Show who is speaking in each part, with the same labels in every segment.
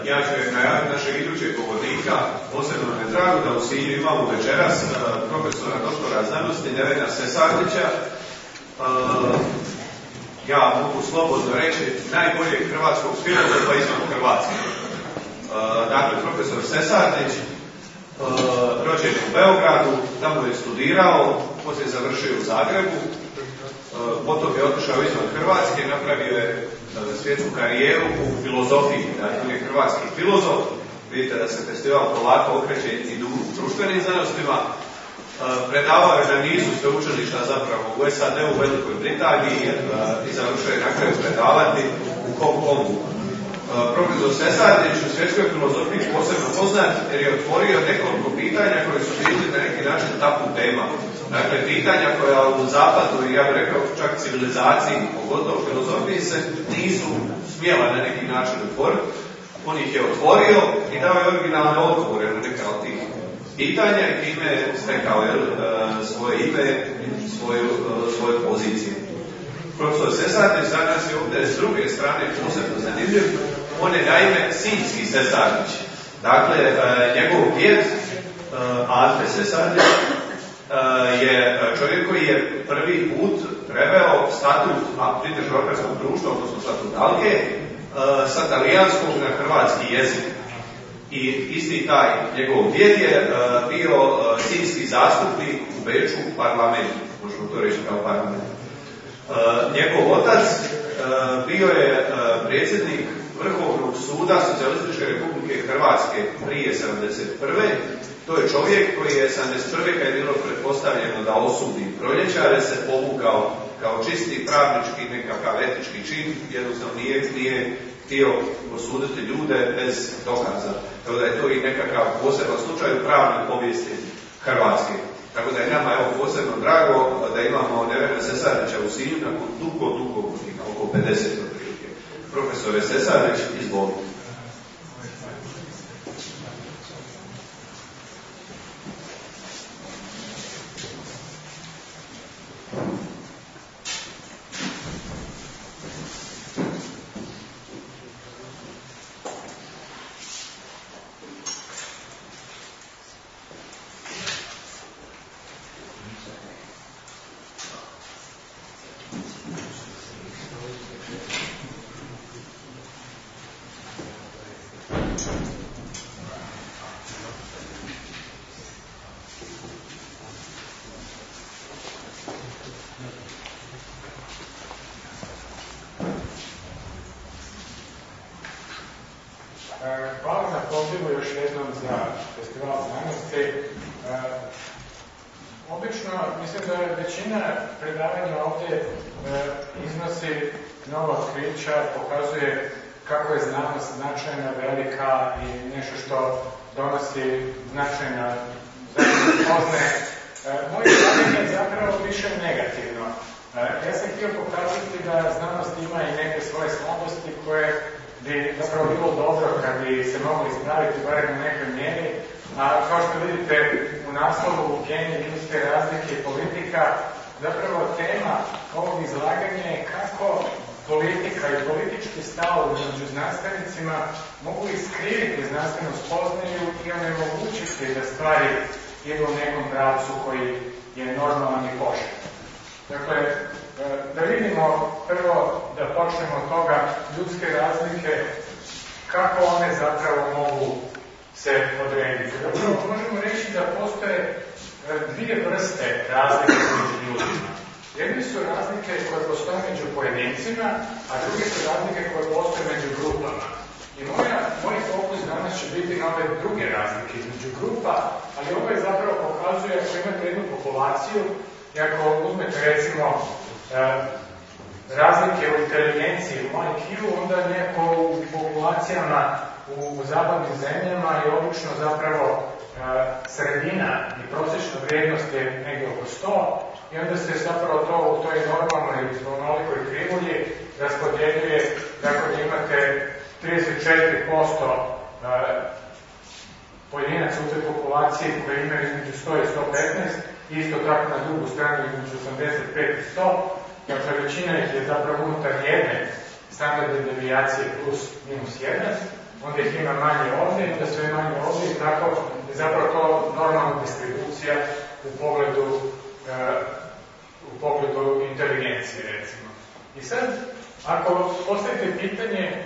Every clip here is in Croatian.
Speaker 1: Ja ću najaviti našeg idućeg govornika. Posebno me drago da u Sinju imamo večeras profesora doktora znanosti Nevena Sesardića. Ja mogu slobodno reći najboljeg hrvatskog filozofa izvan Hrvatske. Dakle, profesor Sesardić rođen je u Beogradu, tamo je studirao, poslije je završio u Zagrebu, potom je otišao izvan Hrvatske, napravio je svjetsku karijeru u filozofiji, dakle on je hrvatski filozof. Vidite da se festival polako okreće i društvenim znanostima. Predavao je na nizu sveučilišta zapravo u SAD-u, u Velikoj Britaniji i završio je na kraju predavati u Hong Kongu. Profesor Sesardić u svjetskoj filozofiji posebno poznat jer je otvorio nekoliko pitanja koje su bili na neki način tabu tema. Dakle, pitanja koja u zapadu i ja bih rekao čak civilizaciji, pogotovo filozofiji, se nisu smjela na neki način otvoriti. On ih je otvorio i dao je originalne odgovore na neka od tih pitanja i time je stekao svoje ime i svoje pozicije. Profesor Sesardić za nas je ovdje s druge strane posebno zanimljiv. On je naime sinjski Sesardić. Dakle, njegov djed Ante Sesardić je čovjek koji je prvi put preveo statut British-Brokerskog društva, odnosno statut Alge, sa talijanskog na hrvatski jezik. I isti taj njegov djed je bio sinjski zastupnik u Beču u parlamentu, možemo to reći kao parlament. Njegov otac bio je predsjednik Vrhovnog suda Socijalističke Republike Hrvatske prije 1971. To je čovjek koji je 1971. kad je bilo pretpostavljeno da osudi proljećare se povukao kao čisti pravnički nekakav etički čin, jednostavno nije htio osuditi ljude bez dokaza. Tako da je to i nekakav poseban slučaj u pravnoj povijesti Hrvatske. Tako da je nama posebno drago da imamo Nevena Sesardića u Sinju nakon dugo godina, oko 50 otprilike. Profesore Sesardić, izvolite.
Speaker 2: Hvala na pozivu još jednom za festival znanosti. Obično mislim da većina predavanja ovdje iznosi nova otkrića, pokazuje kako je znanost značajna, velika i nešto što donosi značajne spoznaje. Moje izlaganje je zapravo više negativno. Ja sam htio pokazati da znanost ima i neke svoje slabosti koje bi zapravo bilo dobro kad bi se mogli ispraviti barem u nekoj mjeri. A kao što vidite u naslovu genij ljudske razlike i politika, zapravo tema ovog izlaganja je kako politika i politički stavovi među znanstvenicima mogu iskriviti znanstvenu spoznaju i onemogućiti da stvari idu u nekom pravcu koji je normalan i pošten. Dakle, da vidimo prvo, da počnemo od toga ljudske razlike, kako one zapravo mogu se odrediti. Zapravo možemo reći da postoje dvije vrste razlike među ljudima. Jedni su razlike koje postoje među pojedincima, a druge su razlike koje postoje među grupama. I moj fokus danas će biti na ove druge razlike između grupa, ali ovo je zapravo pokazuje ako imate jednu populaciju i ako uzmete recimo razlike u inteligenciji, u IQ, onda neko u populacijama u zapadnim zemljama je obično zapravo sredina i prosječna vrijednost je negdje oko 100 i onda se zapravo to u toj normalnoj onolikoj krivulji raspodjeljuje tako da imate 34% pojedinaca u toj populaciji koji imaju između 100 i 115, isto tako na drugu stranu između 85 i 100, dakle većina ih je zapravo unutar jedne standardne devijacije plus minus 1, onda ih ima manje ovdje, onda sve manje ovdje i tako je zapravo to normalna distribucija u pogledu inteligencije, recimo. I sad, ako postavite pitanje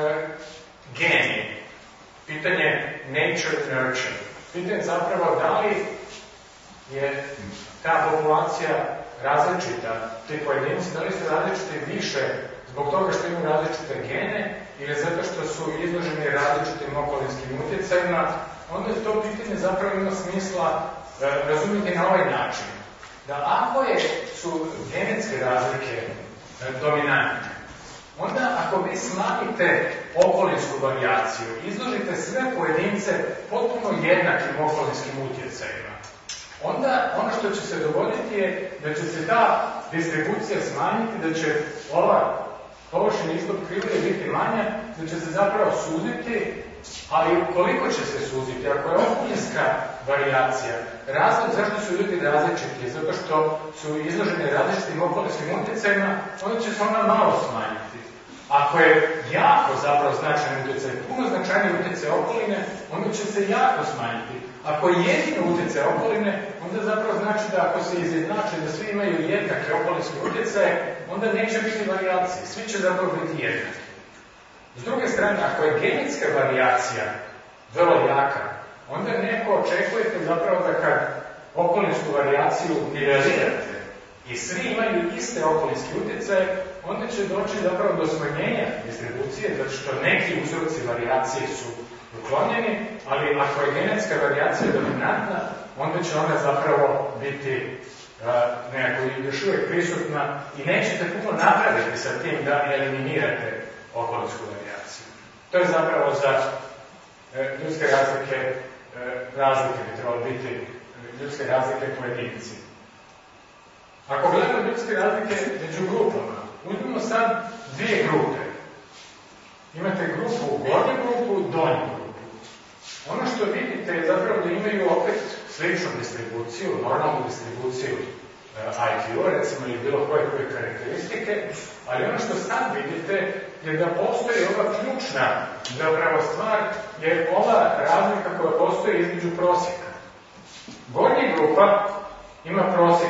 Speaker 2: geni, pitanje nature-nurture, pitanje zapravo da li je ta populacija različita, ti pojedinci, da li su različiti više zbog toga što imaju različite gene ili zato što su izloženi različitim okolinskim utjecajima, onda to pitanje zapravo ima smisla razumjeti na ovaj način. Da ako su genetske razlike dominantne, onda ako vi smanjite okolinsku varijaciju, izložite sve pojedince potpuno jednakim okolinskim utjecajima, onda ono što će se dogoditi je da će se ta distribucija smanjiti, da će ova površina ispod krivulje biti manja, da će se zapravo suziti, ali koliko će se suziti? Ako je okolinska varijacija, razlog zašto su ljudi različiti, zato što su izloženi različitim okolinskim utjecajima, onda će se ona malo smanjiti. Ako je jako zapravo značajan utjecaj, puno značajniji utjecaj okoline, onda će se jako smanjiti. Ako je jedino utjecaj okoline, onda zapravo znači da ako se izjednače da svi imaju jednake okolinske utjecaje, onda neće biti varijacije, svi će zapravo biti jednaki. S druge strane, ako je genetska varijacija vrlo jaka, onda neko očekujete zapravo da kad okolinsku varijaciju nivelirate i svi imaju iste okolinske utjecaje, onda će doći zapravo do smanjenja distribucije, zato što neki uzroci varijacije su uklonjeni, ali ako je genetska varijacija dominantna, onda će ona zapravo biti nekako još uvijek prisutna i nećete puno napraviti sa tim da eliminirate okolinsku varijaciju. To je zapravo za ljudske razlike bi trebalo biti ljudske razlike pojedinci. Ako gledamo ljudske razlike među grupama, uzmimo sad dvije grupe. Imate grupu, gornju grupu, donju grupu. Ono što vidite je zapravo da imaju opet sličnu distribuciju, normalnu distribuciju IQ-a, recimo, ili bilo koje karakteristike, ali ono što sad vidite je da postoji ova ključna zapravo stvar, je ova razlika koja postoji između prosjeka. Gornja grupa ima prosjek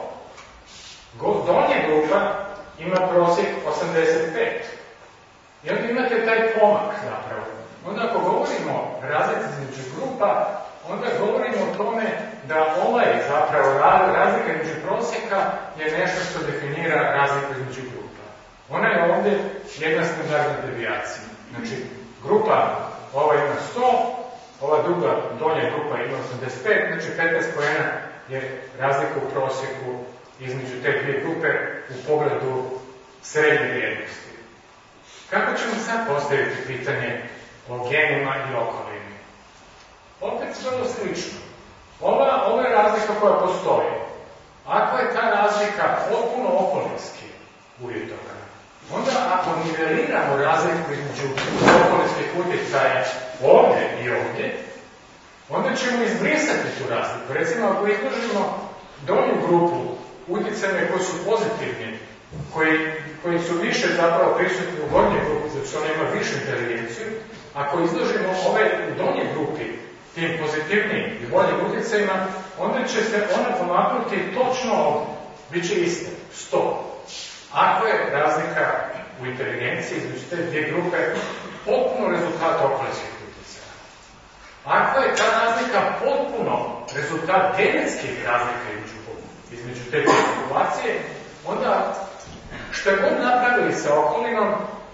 Speaker 2: 100, donja grupa ima prosjek 85. I onda imate taj pomak zapravo. Onda ako govorimo o razlici između grupa, onda govorimo o tome da ovaj zapravo razlika između prosjeka je nešto što definira razliku između grupa. Ona je ovdje jedna standardna devijacija. Znači, grupa ova ima 100, ova druga donja grupa ima 85, znači 15 poena je razlika u prosjeku između te dvije grupe u pogledu srednje vrijednosti. Kako ćemo sad postaviti pitanje o genima i okolini? Opet vrlo slično. Ova je razlika koja postoji. Ako je ta razlika potpuno okolinski uvjetovana, onda ako niveliramo razliku između okolinskih utjecaja ovdje i ovdje, onda ćemo izbrisati tu razliku. Recimo, ako izložimo donju grupu utjecajima koji su pozitivni, koji su više zapravo prisutni u gornjoj grupi, zato što ona ima višu inteligenciju, ako izložimo ove u donjoj grupi tim pozitivnim i boljim utjecajima, onda će se ona pomaknuti točno ovdje. Biće iste, 100. Ako je razlika u inteligenciji između te dvije grupe potpuno rezultat okolinskih utjecaja. Ako je ta razlika potpuno rezultat genetskih razlika između te dvije populacije, onda što god napravili sa okolinom,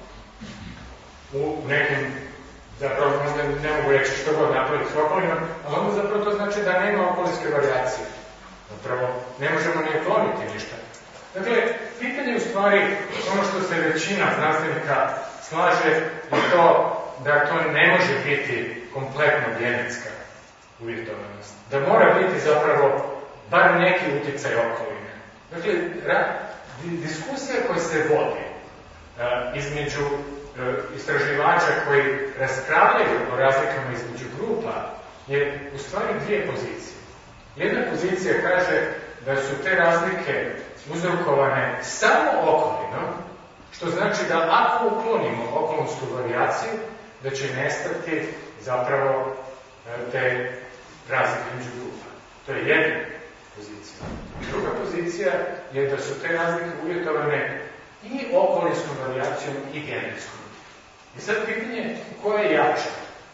Speaker 2: u nekim, zapravo ne mogu reći što god napravili sa okolinom, ali onda zapravo to znači da nema okolinske varijacije. Zapravo ne možemo ni ukloniti ništa. Dakle, pitanje je u stvari ono što se većina znanstvenika slaže je to da to ne može biti kompletno genetska uvjetovanost. Da mora biti zapravo bar neki utjecaj okoline. Dakle, diskusija koja se vodi između istraživača koji raspravljaju o razlikama između grupa je u stvari dvije pozicije. Jedna pozicija kaže da su te razlike uzrokovane samo okolinom, što znači da ako uklonimo okolinsku varijaciju, da će nestati zapravo te razlike među grupa. To je jedna pozicija. Druga pozicija je da su te razlike uvjetovane i okolinskom varijacijom i genetskom. I sad pitanje koja je jača?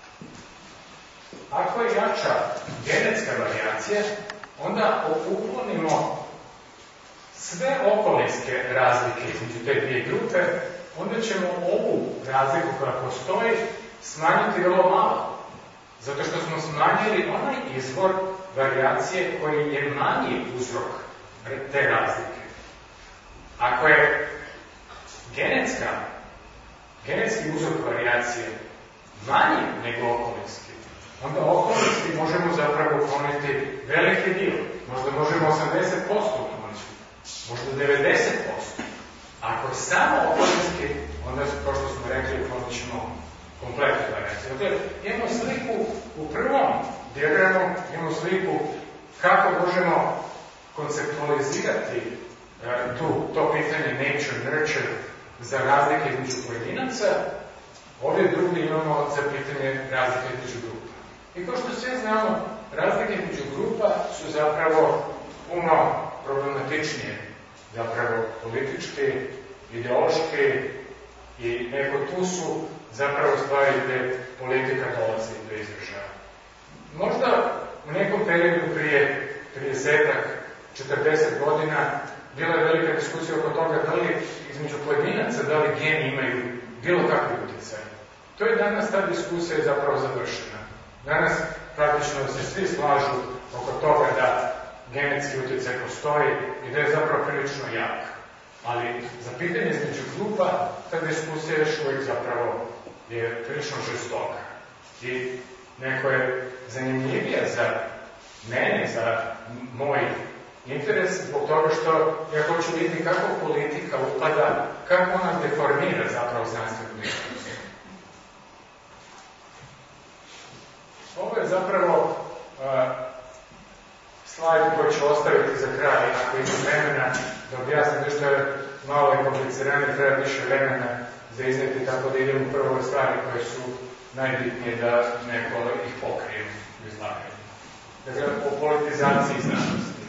Speaker 2: Ako je jača genetska varijacija, onda uklonimo sve okolinske razlike između te dvije grupe, onda ćemo ovu razliku koja postoji smanjiti vrlo malo. Zato što smo smanjili onaj izvor varijacije koji je manji uzrok te razlike. Ako je genetski uzrok varijacije manji nego okolinski, onda okolinski možemo zapravo ukloniti veliki dio. Možda možemo 80% ukloniti, možda 90%. Ako je samo okolinski, onda, kao što smo rekli, uklonit ćemo kompletnu variaciju. Dakle, imamo sliku u prvom dijagramu, imamo sliku kako možemo konceptualizirati to pitanje nature-nurture za razlike između pojedinaca. Ovdje drugi imamo za pitanje razlike između grupa. I kao što sve znamo, razlike između grupa su zapravo puno problematičnije, zapravo politički, ideološki i neko tu su zapravo stvari gdje politika dolazi do izražaja. Možda u nekom periodu prije 30-40 godina bila je velika diskusija oko toga da li između pojedinaca, da li geni imaju bilo kakvi utjecaj. To je danas, ta diskusija je zapravo završena. Danas praktično se svi slažu oko toga da genetski utjecaj postoji i da je zapravo prilično jak. Ali za pitanje između grupa, ta diskusija još uvijek zapravo je prilično žestoka. I neko je zanimljivija za mene, za moj interes, zbog toga što ja hoću vidjeti kako politika upada, kako ona deformira zapravo znanstvenu diskusiju. Ovo je zapravo slajd koji ću ostaviti za kraj, ako ima vremena, da objasnim nešto je malo i kompliciranije, treba više vremena za iznijeti, tako da idemo u prvo stvari koje su najbitnije da neko ih pokrije u izlaganju. Dakle, o politizaciji znanosti.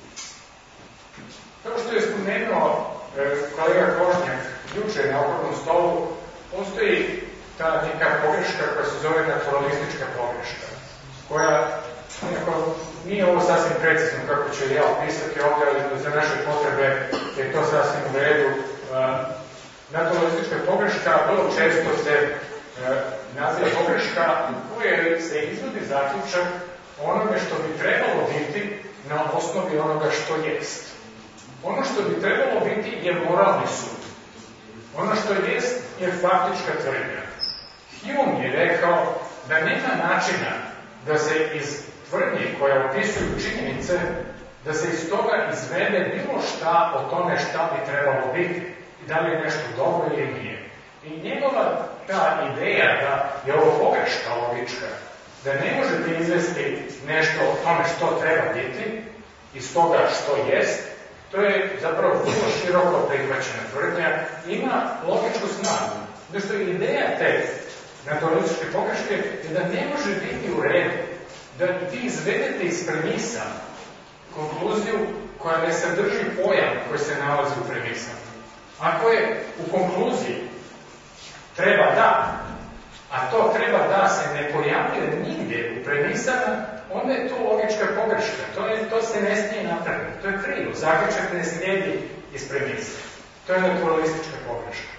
Speaker 2: Kao što je spomenuo kolega Kožnjak jučer na okruglom stolu, postoji ta neka pogreška koja se zove naturalistička pogreška, koja nekako nije ovo sasvim precizno kako ću ja opisati ovdje, ali za naše potrebe je to sasvim u redu. Naturalistička pogreška vrlo često se naziva pogreška u kojoj se izvodi zaključak onome što bi trebalo biti na osnovi onoga što jest. Ono što bi trebalo biti je moralni sud. Ono što jest je faktička tvrdnja. Hume je rekao da nema načina da se iz tvrdnje koja opisuju činjenice, da se iz toga izvede bilo šta o tome šta bi trebalo biti i da li je nešto dobro ili nije. I njegova ta ideja da je ovo pogreška logička, da ne možete izvesti nešto o tome što treba biti iz toga što jest, to je zapravo vrlo široko prihvaćena tvrdnja, ima logičku snagu. Zato što ideja te naturalističke pogreške je da ne može biti u redu da vi izvedete iz premisa konkluziju koja ne sadrži pojam koji se nalazi u premisama. Ako je u konkluziji treba da, a to treba da se ne pojavljuje nigdje u premisama, onda je to logička pogreška. To se ne smije napraviti. To je krivo. Zaključak ne slijedi iz premisa. To je naturalistička pogreška.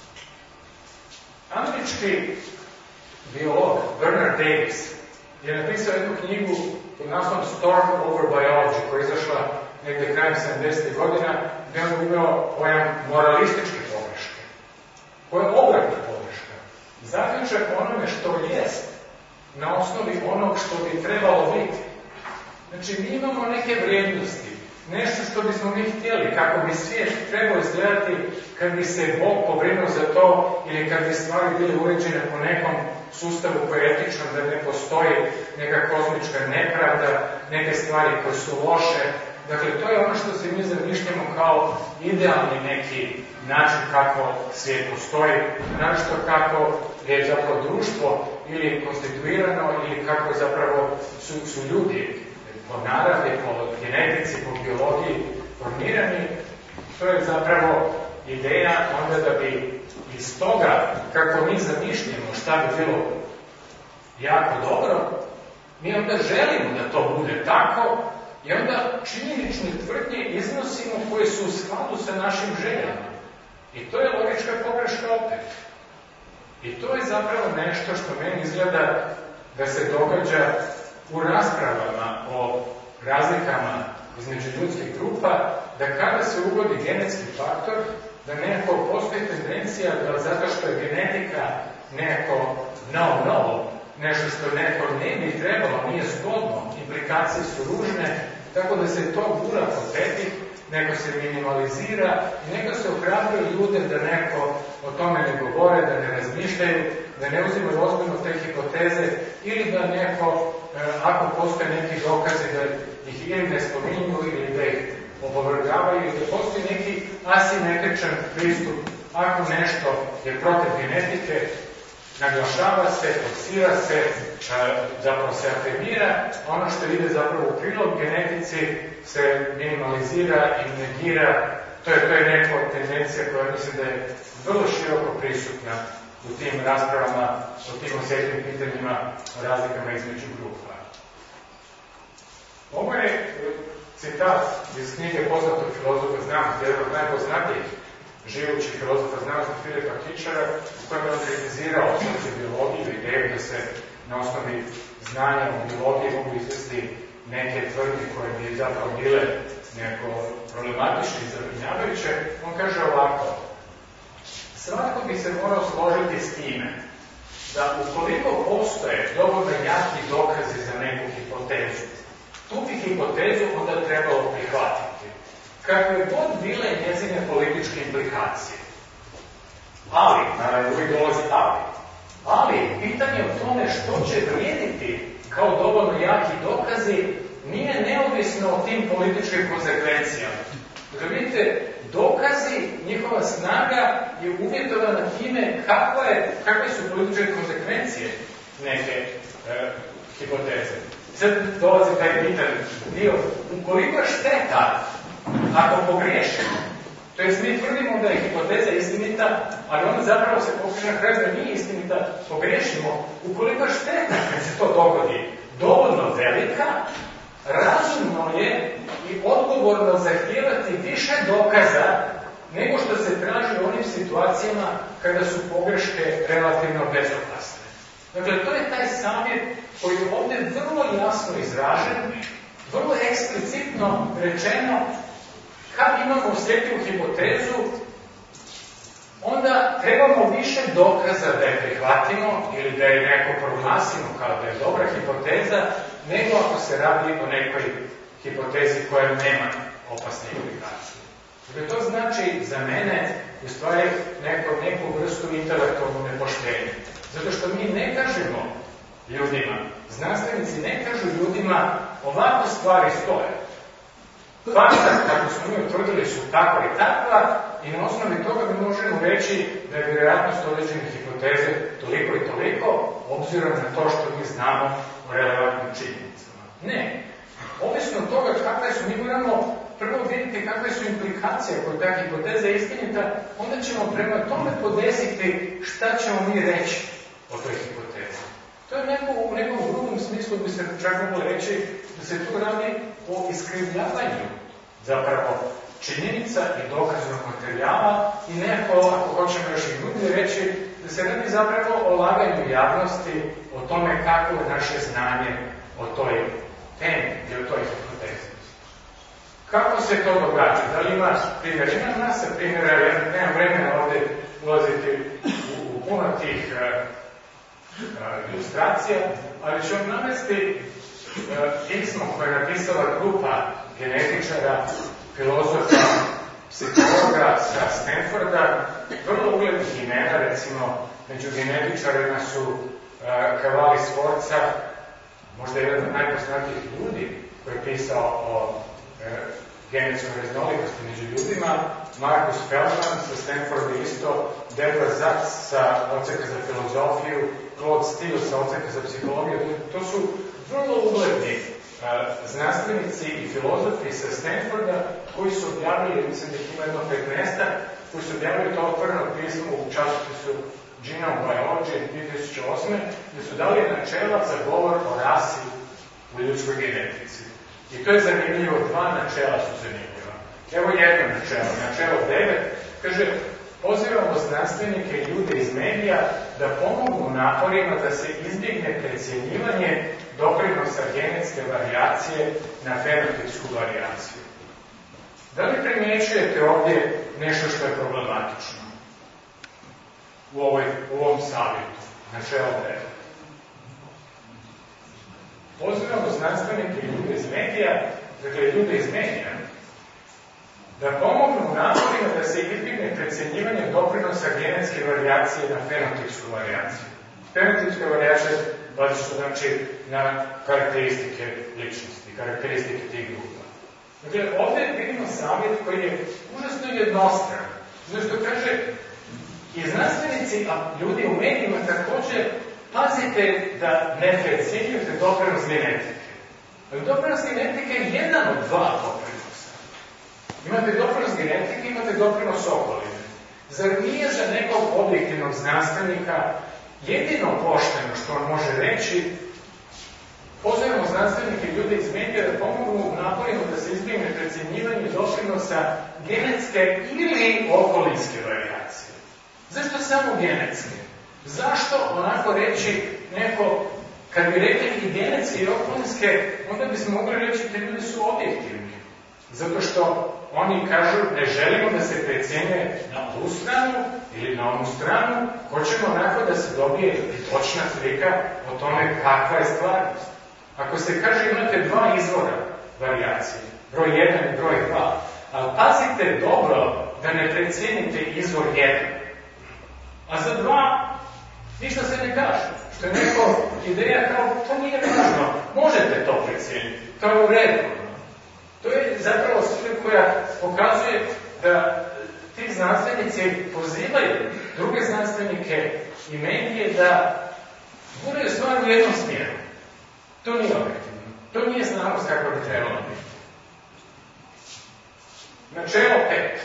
Speaker 2: Američki biolog Bernard Davis je napisao jednu knjigu pod naslovom Storm over Biology, koja je izašla negdje krajem 70. godina, gdje on uveo pojam moralističke pogreške, koja je obratna pogreška. Zaključak onome što jest na osnovi onog što bi trebalo biti. Znači, mi imamo neke vrijednosti, nešto što bismo mi htjeli, kako bi svijet trebao izgledati kad bi se Bog pobrinuo za to ili kad bi stvari bile uređene po nekom sustavu koji je etičan, da ne postoji neka kozmička nepravda, neke stvari koje su loše, Dakle, to je ono što se mi zamišljamo kao idealni neki način kako svijet postoji, našto kako je zapravo društvo ili konstituirano ili kako zapravo su ljudi po naravi, po genetici, po biologiji formirani. To je zapravo ideja onda da bi iz toga kako mi zamišljamo šta bi bilo jako dobro, mi onda želimo da to bude tako i onda činjenične tvrdnje iznosimo koje su u skladu sa našim željama. I to je logička pogreška opet. I to je zapravo nešto što meni izgleda da se događa u raspravama o razlikama između ljudskih grupa, da kada se uvodi genetski faktor, da nekako postoji tendencija da zato što je genetika neko novo, nešto što neko ne bi trebalo, nije zgodno, implikacije su ružne, tako da se to gura po tepih, neko se minimalizira i neko se ohrabruje ljude da neko o tome ne govore, da ne razmišljaju, da ne uzimaju ozbiljno te hipoteze ili da neko, ako postoje neki dokazi da ih ili ne spominju ili da ih opovrgavaju, da postoji neki asimetričan pristup, ako nešto je protiv genetike, naglašava se, forsira se, zapravo se afirmira, ono što ide zapravo u prilog genetici se minimalizira i negira. To je neka tendencija koja mislim da je vrlo široko prisutna u tim raspravama, o tim osjetljivim pitanjima, o razlikama između grupa. Ovo je citat iz knjige poznatog filozofa znanosti, jednog od najpoznatijih živućih filozofa znanosti Filipa Kičara, u kojem je on kritizirao sociobiologiju i ideju da se na osnovi znanja o biologiji mogu izvesti neke tvrdnje koje bi zapravo bile neko problematične i zabrinjavajuće. On kaže ovako: svatko bi se morao složiti s time da ukoliko postoje dovoljno jaki dokazi za neku hipotezu, tu bi hipotezu onda trebalo prihvatiti, kakve god bile njezine političke implikacije. Ali, naravno uvijek dolazi ali pitanje o tome što će vrijediti kao dovoljno jaki dokazi nije neovisno o tim političkim konsekvencijama. Dakle, vidite, dokazi, njihova snaga je uvjetovana time kakve su političke konsekvencije neke hipoteze. Sad dolazi taj bitan dio, ukoliko je šteta ako pogriješimo, to jest mi tvrdimo da je hipoteza istinita, ali onda zapravo se pokaže na kraju da nije istinita, pogriješimo, ukoliko je šteta kad se to dogodi dovoljno velika, razumno je i odgovorno zahtijevati više dokaza nego što se traži u onim situacijama kada su pogreške relativno bezopasne. Dakle, to je taj savjet koji je ovdje vrlo jasno izražen, vrlo eksplicitno rečeno. Kad imamo osjetljivu hipotezu, onda trebamo više dokaza da je prihvatimo ili da je neko proglasimo kao da je dobra hipoteza, nego ako se radi o nekoj hipotezi koja nema opasne implikacije. Dakle, to znači za mene u stvari neku vrstu intelektualnog nepoštenja. Zato što mi ne kažemo ljudima, znanstvenici ne kažu ljudima ovako stvari stoje. Fakta, kako smo mi utvrdili, su takva i takva i na osnovi toga mi možemo reći da je vjerojatnost određene hipoteze toliko i toliko, obzirom na to što mi znamo o relevantnim činjenicama. Ne. Ovisno od toga kakve su, mi moramo prvo vidjeti kakve su implikacije koje ta hipoteza je istinita, onda ćemo prema tome podesiti šta ćemo mi reći o toj hipotezi. To je u nekom drugom smislu bi se čak moglo reći da se tu radi o iskrivljavanju zapravo činjenica i dokaznog materijala i neko, ako hoćemo još i drugi reći, da se radi zapravo o laganju javnosti o tome kako je naše znanje o toj temi i o toj hipotezi. Kako se to događa? Da li ima primjer? Ima masa primjera, ja nemam vremena ovdje ulaziti u puno tih ilustracija, ali ću vam navesti pismo koje je napisala grupa genetičara, filozofa, psihologa sa Stanforda, vrlo uglednih imena, recimo među genetičarima su Cavalli Sforza, možda jedan od najpoznatijih ljudi koji je pisao o genetskoj raznolikosti među ljudima, Marcus Feldman sa Stanforda isto, Deborah Sachs sa odseka za filozofiju, Claude Steele sa odseka za psihologiju. To su vrlo ugledni znanstvenici i filozofi sa Stanforda koji su objavili, mislim da ih ima jedno 15, koji su objavili to otvoreno pismo u časopisu Genome Biology 2008. gdje su dali načela za govor o rasi u ljudskoj genetici. I to je zanimljivo, dva načela su zanimljiva. Evo jedno načelo, načelo 9, kaže, pozivamo znanstvenike i ljude iz medija da pomognu naporima da se izbjegne precjenjivanje doprinosa genetske varijacije na fenotipsku varijaciju. Da li primjećujete ovdje nešto što je problematično u ovom savjetu, načelo 9? Pozivamo znanstvenike i ljude iz medija, dakle ljude iz medija, da pomognu naporima da se izbjegne precjenjivanje doprinosa genetske varijacije na fenotipsku varijaciju. Fenotipska varijacija bazično znači na karakteristike ličnosti, karakteristike tih grupa. Dakle, ovdje vidimo savjet koji je užasno jednostran. Zato što kaže, i znanstvenici, a ljudi u medijima također, pazite da ne precjenjujete doprinos genetike. Doprinos genetike je jedan od dva doprinosa. Imate doprinos genetike, imate doprinos okoline. Zar nije za nekog objektivnog znanstvenika jedino pošteno što on može reći, pozivamo znanstvenike i ljude iz medija da pomognu naporima da se izbjegne precjenjivanje doprinosa genetske ili okolinske varijacije. Zašto samo genetske? Zašto onako reći neko, kad bi rekli i genetske i okolinske, onda bismo mogli reći da ljudi su objektivni. Zato što oni kažu ne želimo da se precjenjuje na ovu stranu ili na onu stranu, hoćemo onako da se dobije točna slika o tome kakva je stvarnost. Ako se kaže imate dva izvora varijacije, broj 1 i broj 2, ali pazite dobro da ne precijenite izvor 1. A za 2 ništa se ne kaže. Što je neko ideja kao, to nije važno, možete to precijeniti, to je u redu. To je zapravo slika koja pokazuje da ti znanstvenici pozivaju druge znanstvenike i medije da guraju stvar u jednom smjeru. To nije objektivno. To nije znanost kako bi trebalo biti. Načelo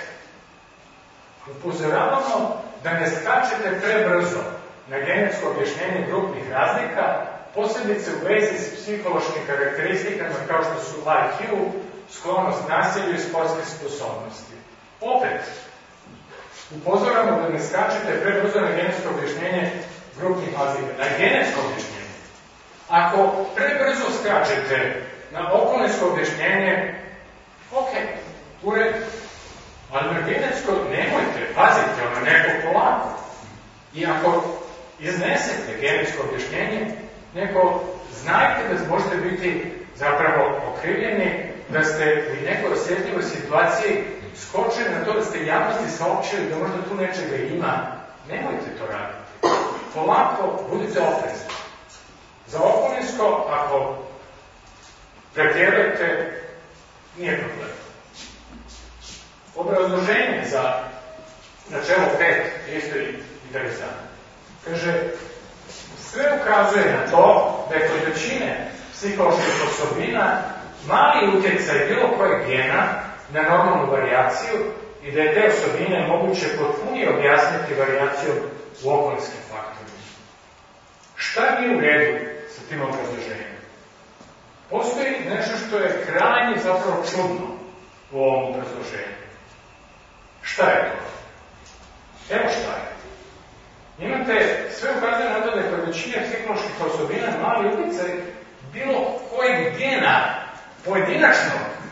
Speaker 2: 5. Upozoravamo da ne skačete prebrzo na genetsko objašnjenje grupnih razlika, posebice u vezi s psihološkim karakteristikama kao što su IQ, sklonost nasilju i sportske sposobnosti. Opet, upozoravamo da ne skačete prebrzo na genetsko objašnjenje grupnih razlika. Na genetsko objašnjenje. Ako prebrzo skačete na okolinsko objašnjenje, ok, u redu. Ali na genetsko nemojte, pazite, ono neko polako. I ako iznesete genetsko objašnjenje, neko znajte da možete biti zapravo okrivljeni, da ste u nekoj osjetljivoj situaciji skočili na to da ste javnosti saopćili da možda tu nečega ima. Nemojte to raditi. Polako, budite oprezni. Za okolinsko, ako pretjerujete, nije problem. Obrazloženje za načelo 5 je isto interesantno. Kaže, sve ukazuje na to da je kod većine psiholoških osobina mali utjecaj bilo kojeg gena na normalnu varijaciju i da je te osobine moguće potpunije objasniti varijacijom u okolinskim faktorima. Šta nije u redu sa tim obrazloženjem? Postoji nešto što je krajnje zapravo čudno u ovom obrazloženju. Šta je to? Evo šta je. Imate, sve ukazuje na to da je kod većine psiholoških osobina mali utjecaj bilo kojeg gena pojedinačno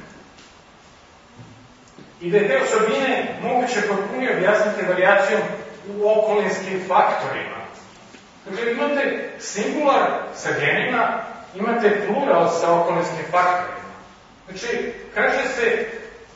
Speaker 2: i da je te osobine moguće potpunije objasniti varijacijom u okolinskim faktorima. Dakle, imate singular sa genima, imate plural sa okolinskim faktorima. Znači, kaže se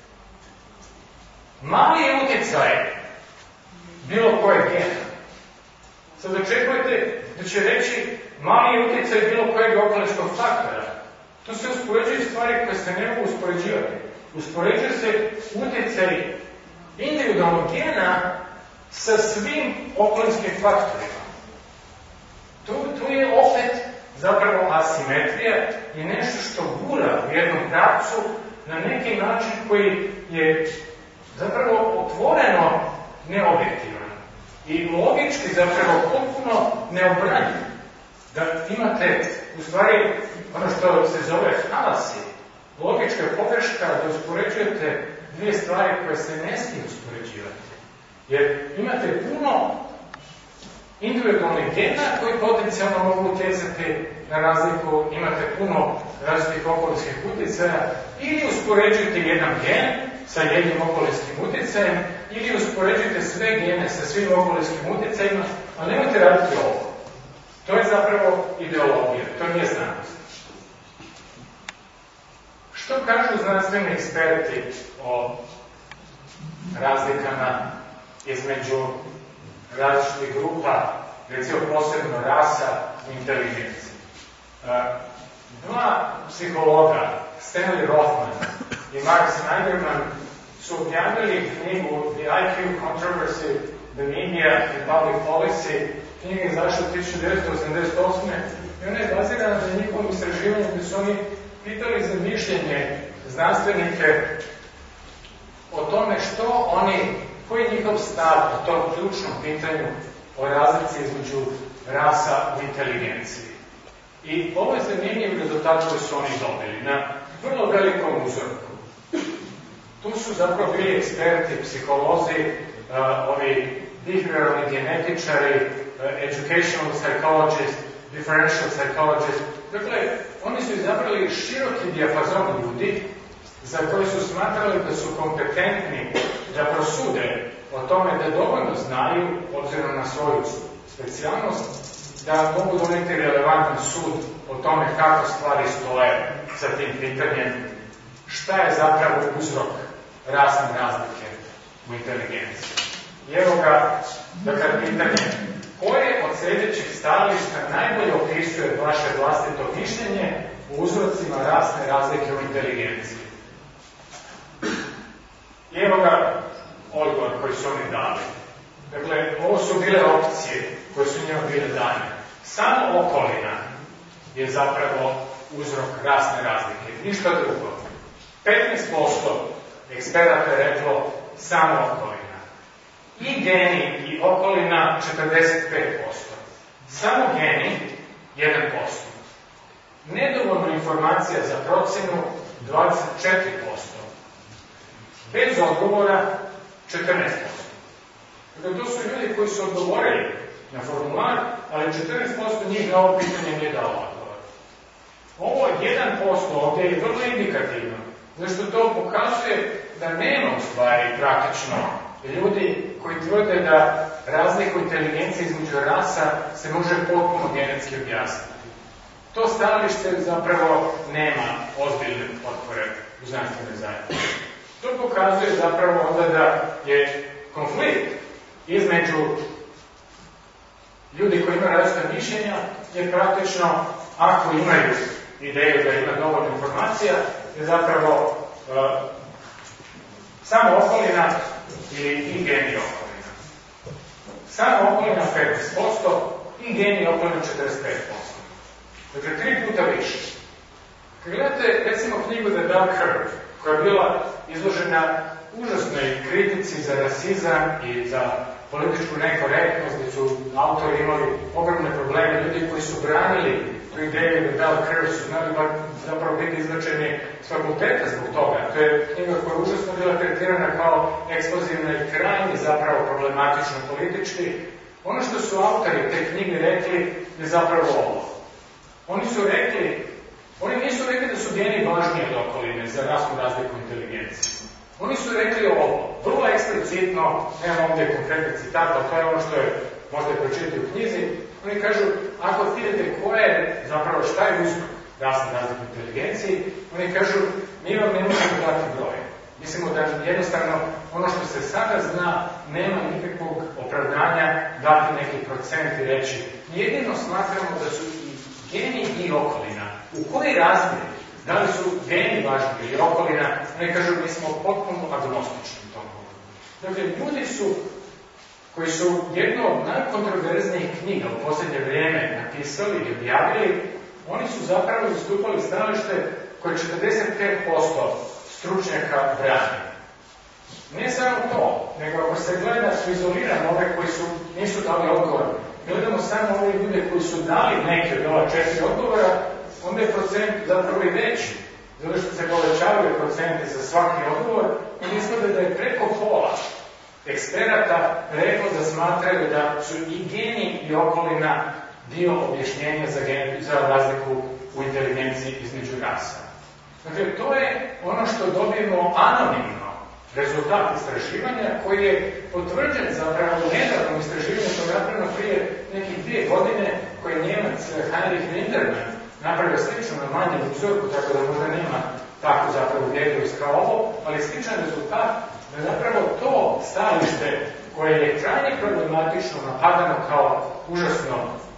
Speaker 2: mali utjecaj bilo kojeg gena. Sad očekujete da će reći mali utjecaj bilo kojeg okolinskog faktora. To se uspoređuju stvari koje se ne mogu uspoređivati. uspoređuje se utjecaj individualnog gena sa svim okolinskim faktorima. Tu je opet zapravo asimetrija i nešto što gura u jednom pravcu na neki način koji je zapravo otvoreno neobjektivan i logički zapravo potpuno neobranjiv. Da imate u stvari ono što se zove falasi, logička pogreška da uspoređujete dvije stvari koje se ne smiju uspoređivati. Jer imate puno individualnih gena koji potencijalno mogu utjecati na razliku, imate puno različitih okolinskih utjecaja, ili uspoređujete jedan gen sa jednim okolinskim utjecajem, ili uspoređujete sve gene sa svim okolinskim utjecajima, ali nemojte raditi ovo. To je zapravo ideologija, to nije znanost. Što kažu znanstveni eksperti o razlikama između različitih grupa, recimo posebno rasa i inteligencije? Dva psihologa, Stanley Rothman i Mark Snyderman, su objavili knjigu The IQ Controversy, The Media and Public Policy. Knjiga je izašla 1988. i ona je bazirana na njihovom istraživanju gdje su oni pitali za mišljenje znanstvenike o tome što oni, koji je njihov stav o tom ključnom pitanju o razlici između rasa u inteligenciji. I ovo je zanimljiv rezultat koji su oni dobili na vrlo velikom uzorku. Tu su zapravo bili eksperti, psiholozi, ovi behavioralni genetičari, educational psychologist, differential psychologist. Dakle, oni su izabrali široki dijapazon ljudi za koje su smatrali da su kompetentni da prosude o tome da dovoljno znaju, obzirom na svoju specijalnost, da mogu doneti relevantan sud o tome kako stvari stoje sa tim pitanjem, šta je zapravo uzrok rasne razlike u inteligenciji. I evo ga, dakle, pitanje, koje od sljedećih stajališta najbolje opisuje vaše vlastito mišljenje u uzrocima rasne razlike u inteligenciji? I evo ga odgovor koji su oni dali. Dakle, ovo su bile opcije koje su njima bile dane. Samo okolina je zapravo uzrok rasne razlike, ništa drugo. 15% eksperata je reklo samo okolina. I geni i okolina 45%. Samo geni 1%. Nedovoljno informacija za procjenu 24%. Bez odgovora 14%. Dakle, to su ljudi koji su odgovorili na formular, ali 14% njih na ovo pitanje nije dalo odgovor. Ovo 1% ovdje je vrlo indikativno, zašto to pokazuje da nema u stvari praktično ljudi koji tvrde da razliku inteligencije između rasa se može potpuno genetski objasniti. To stajalište zapravo nema ozbiljne otpore u znanstvenoj zajednici. To pokazuje zapravo onda da je konflikt između ljudi koji imaju različita mišljenja je praktično, ako imaju ideju da ima dovoljno informacija, je zapravo samo okolina ili i geni okolina. Samo okolina 15% i geni okolina 45%. Dakle, 3 puta više. Kad gledate, recimo, knjigu The Bell Curve, koja je bila izložena užasnoj kritici za rasizam i za političku nekorektnost, gdje su autori imali ogromne probleme, ljudi koji su branili tu ideju The Bell Curve su znali zapravo biti izbačeni s fakulteta zbog toga. To je knjiga koja je užasno bila tretirana kao eksplozivna i krajnje zapravo problematično politički. Ono što su autori te knjige rekli je zapravo ovo. Oni nisu rekli da su geni važniji od okoline za rasnu razliku inteligencije. Oni su rekli ovo, vrlo eksplicitno, nemam ovdje konkretni citat, ali to je ono što je možda pročitati u knjizi. Oni kažu, ako vidite koja je, zapravo šta je uzrok rasne razlike u inteligenciji, oni kažu, mi vam ne možemo dati broj. Mislimo da jednostavno ono što se sada zna nema nikakvog opravdanja dati neki procent i reći. Jedino smatramo da su i geni i okolina u koji razmjer Da li su geni važni ili okolina, oni kažu mi smo potpuno agnostični u tom pogledu. Dakle, ljudi su koji su jednu od najkontroverznijih knjiga u posljednje vrijeme napisali i objavili, oni su zapravo zastupali stajalište koje 45% stručnjaka brani. Ne samo to, nego ako se gleda, su izolirani ove koji nisu dali odgovor. Gledamo samo ove ljude koji su dali neke od ova 4 odgovora, onda je procent zapravo i veći. Zato što se povećavaju procenti za svaki odgovor i ispada da je preko pola eksperata reklo da smatraju da su i geni i okolina dio objašnjenja za razliku u inteligenciji između rasa. Dakle, to je ono što dobijemo anonimno rezultat istraživanja koji je potvrđen zapravo u nedavnom istraživanju što je napravljeno prije nekih 2 godine koji je Njemac Heinrich Linderman napravio slično na manjem uzorku, tako da možda nema tako zapravo uvjerljivost kao ovo, ali sličan rezultat da zapravo to stajalište koje je krajnje problematično napadano kao užasno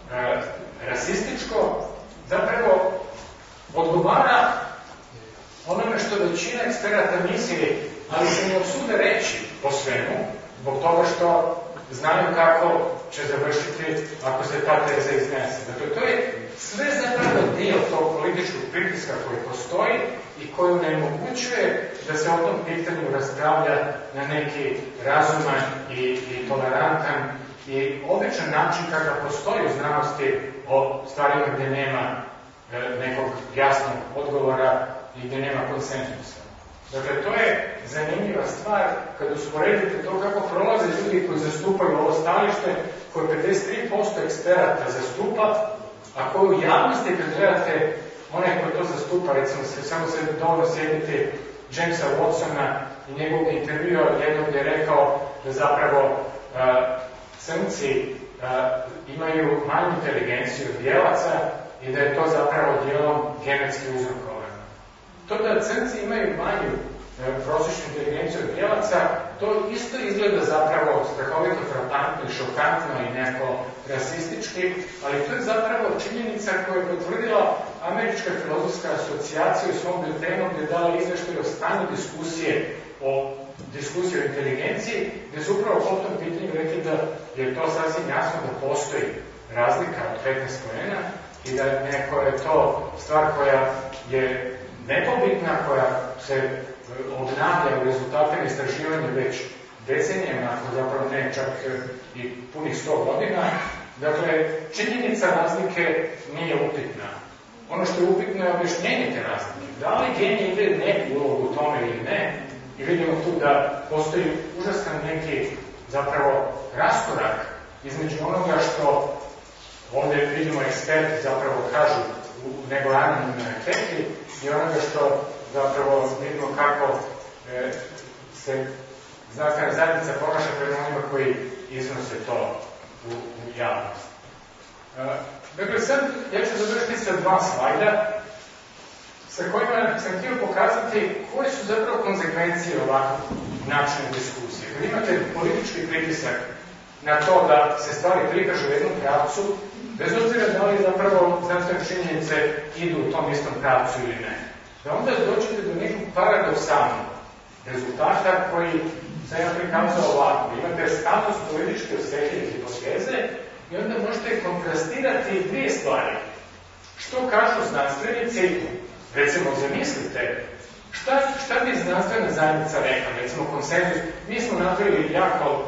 Speaker 2: rasističko, zapravo odgovara onome što većina eksperata misli, ali se ne usude reći po svemu, zbog toga što znaju kako će završiti ako se ta teza iznese. Dakle, to je sve zapravo dio tog političkog pritiska koji postoji i koji onemogućuje da se o tom pitanju raspravlja na neki razuman i tolerantan i običan način kakav postoji u znanosti o stvarima gdje nema nekog jasnog odgovora i gdje nema konsenzusa. Dakle, to je zanimljiva stvar kad usporedite to kako prolaze ljudi koji zastupaju ovo stajalište koje 53% eksperata zastupa, a koji u javnosti kad gledate onaj koji to zastupa, recimo samo se dovoljno sjedite Jamesa Watsona i njegovog intervjua jednog gdje je rekao da zapravo crnci imaju manju inteligenciju od bijelaca i da je to zapravo dijelom genetski uzrokovano. To da crnci imaju manju prosječnu inteligenciju od bijelaca, to isto izgleda zapravo strahovito frapantno i šokantno i neko rasistički, ali to je zapravo činjenica koja je potvrdila Američka filozofska asocijacija u svom biltenu gdje je dala izveštaj o stanju diskusije o inteligenciji, gdje su upravo po tom pitanju rekli da je to sasvim jasno da postoji razlika od 15 poena i da neko je to stvar koja je nepobitna, koja se obnavlja u rezultatima istraživanja već decenijama, ako zapravo ne čak i punih 100 godina. Dakle, činjenica razlike nije upitna. Ono što je upitno je objašnjenje te razlike. Da li genij ide neku ulogu u tome ili ne, i vidimo tu da postoji užasan neki zapravo raskorak između onoga što ovdje vidimo eksperti zapravo kažu u nego anonimnoj anketi i onoga što zapravo vidimo kako se znanstvena zajednica ponaša prema onima koji iznose to u javnost. Dakle, sad ja ću završiti sa 2 slajda sa kojima sam htio pokazati koje su zapravo konsekvencije ovakvog načina diskusije. Kad imate politički pritisak na to da se stvari prikažu u jednom pravcu, bez obzira da li zapravo znanstvene činjenice idu u tom istom pravcu ili ne, da onda dođete do nekog paradoksalnog rezultata koji sam ja prikazao ovako. Imate status političke osjetljive hipoteze i onda možete kontrastirati 2 stvari. Što kažu znanstvenici, recimo zamislite, šta bi znanstvena zajednica rekla, recimo konsenzus, mi smo napravili jako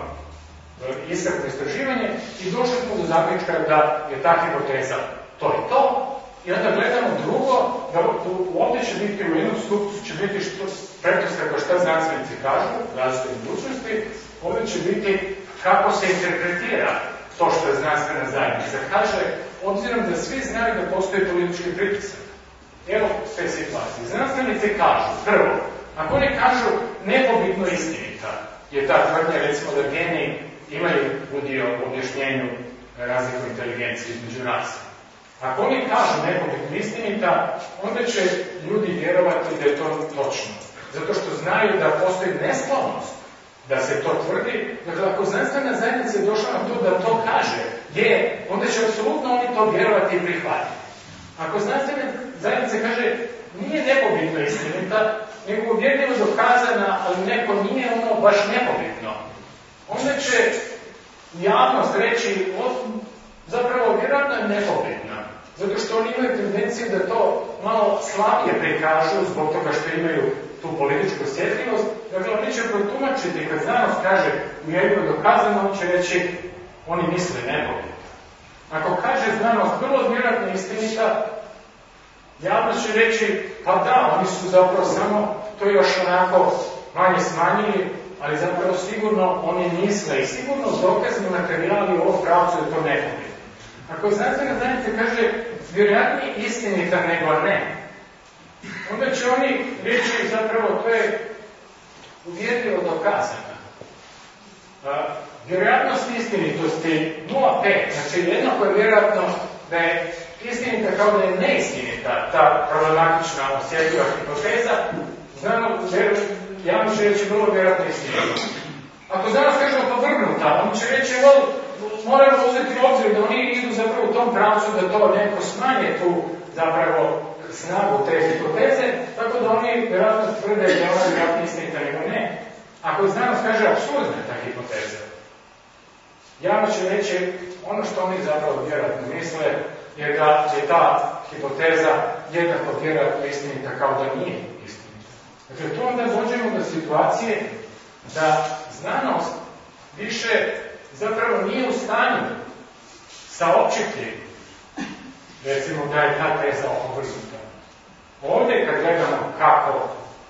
Speaker 2: iscrpno istraživanje i došli smo do zaključka da je ta hipoteza to i to, i onda gledamo drugo, da ovdje će biti u jednom stupcu će biti pretpostavka šta znanstvenici kažu, različite budućnosti, ovdje će biti kako se interpretira to što je znanstvena zajednica kaže, obzirom da svi znaju da postoji politički pritisak. Evo sve situacije. Znanstvenici kažu, prvo, ako oni kažu nepobitno istinita, je ta tvrdnja recimo da geni imaju udio u objašnjenju razliku inteligencije između rasa. Ako oni kažu nepobitno istinita, onda će ljudi vjerovati da je to točno. Zato što znaju da postoji nesklonost da se to tvrdi. Dakle, ako znanstvena zajednica je došla na to da to kaže, onda će apsolutno oni to vjerovati i prihvatiti. Ako znanstvena zajednica kaže nije nepobitno istinita, nego uvjerljivo dokazana, ali neko nije ono baš nepobitno. Onda će javnost reći, zapravo vjerojatno je nepobitna, zato što oni imaju tendenciju da to malo slabije prikažu zbog toga što imaju tu političku osjetljivost. Dakle, oni će protumačiti, kad znanost kaže uvjerljivo dokazano, on će reći, oni misle nepobitno. Ako kaže znanost vrlo vjerojatno istinita, javnost će reći, pa da, oni su zapravo samo to još onako manje smanjili, ali zapravo sigurno oni misle i sigurno dokazni materijali u ovom pravcu je to nepobitno. Ako znanstvena zajednica kaže vjerojatnije istinita nego ne, onda će oni reći zapravo to je uvjerljivo dokazano. Vjerojatnost istinitosti 0,5, znači jednako je vjerojatno da je istinita kao da je neistinita ta problematična osjetljiva hipoteza, javno će reći vrlo vjerojatno istinita. Ako znanost kažemo povrgnuta, on će reći moramo uzeti u obzir da oni idu zapravo u tom pravcu da to neko smanje tu zapravo snagu te hipoteze, tako da oni vjerojatno tvrde da je ona vjerojatno istinita nego ne. Ako znanost kaže apsurdna ta hipoteza, javno će reći ono što oni zapravo vjerojatno misle je da je ta hipoteza jednako vjerojatno istinita kao da nije istinita. Dakle, tu onda dođemo do situacije da znanost više zapravo nije u stanju saopćiti, recimo da je ta teza opovrgnuta. Ovdje kad gledamo kako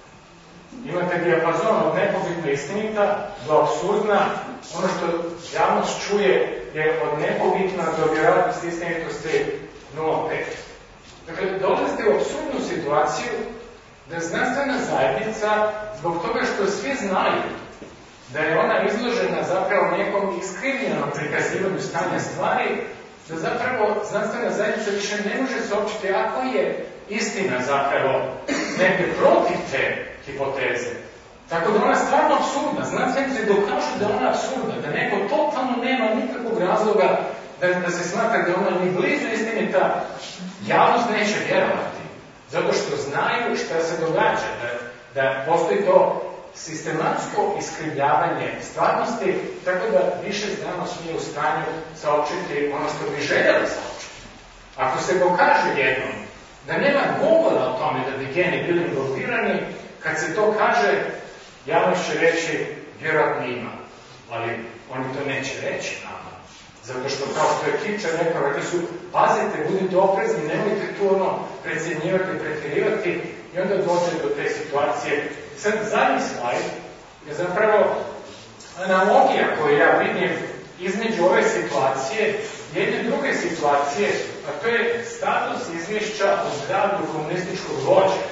Speaker 2: imate dijapazon od nepobitna istinita do apsurdna, ono što javnost čuje je od nepobitna do vjerojatnosti istinitosti 0,5. Dakle, dolazite u apsurdnu situaciju da znanstvena zajednica, zbog toga što svi znaju da je ona izložena zapravo nekom iskrivljenom prikazivanju stanja stvari, da zapravo znanstvena zajednica više ne može saopćiti ako je istina zapravo neke protiv te hipoteze. Tako da ona stvarno apsurdna. Znanstvenici dokažu da je ona apsurdna, da neko totalno nema nikakvog razloga da se smatra da ona ni blizu istinita, javnost neće vjerovati. Zato što znaju šta se događa, da postoji to sistematsko iskrivljavanje stvarnosti, tako da više znanost nije u stanju saopćiti ono što bi željeli saopćiti. Ako se pokaže jednom da nema govora o tome da bi geni bili involvirani, kad se to kaže, javnost će reći vjerojatno ima, ali oni to neće reći nama. Zato što, kao što je Kipčar rekao, rekli su, pazite, budite oprezni, nemojte tu ono precjenjivati, pretjerivati, i onda dođe do te situacije. Sad, zadnji slajd je zapravo analogija koju ja vidim između ove situacije i jedne druge situacije, a to je status izvješća o zdravlju komunističkog vođe.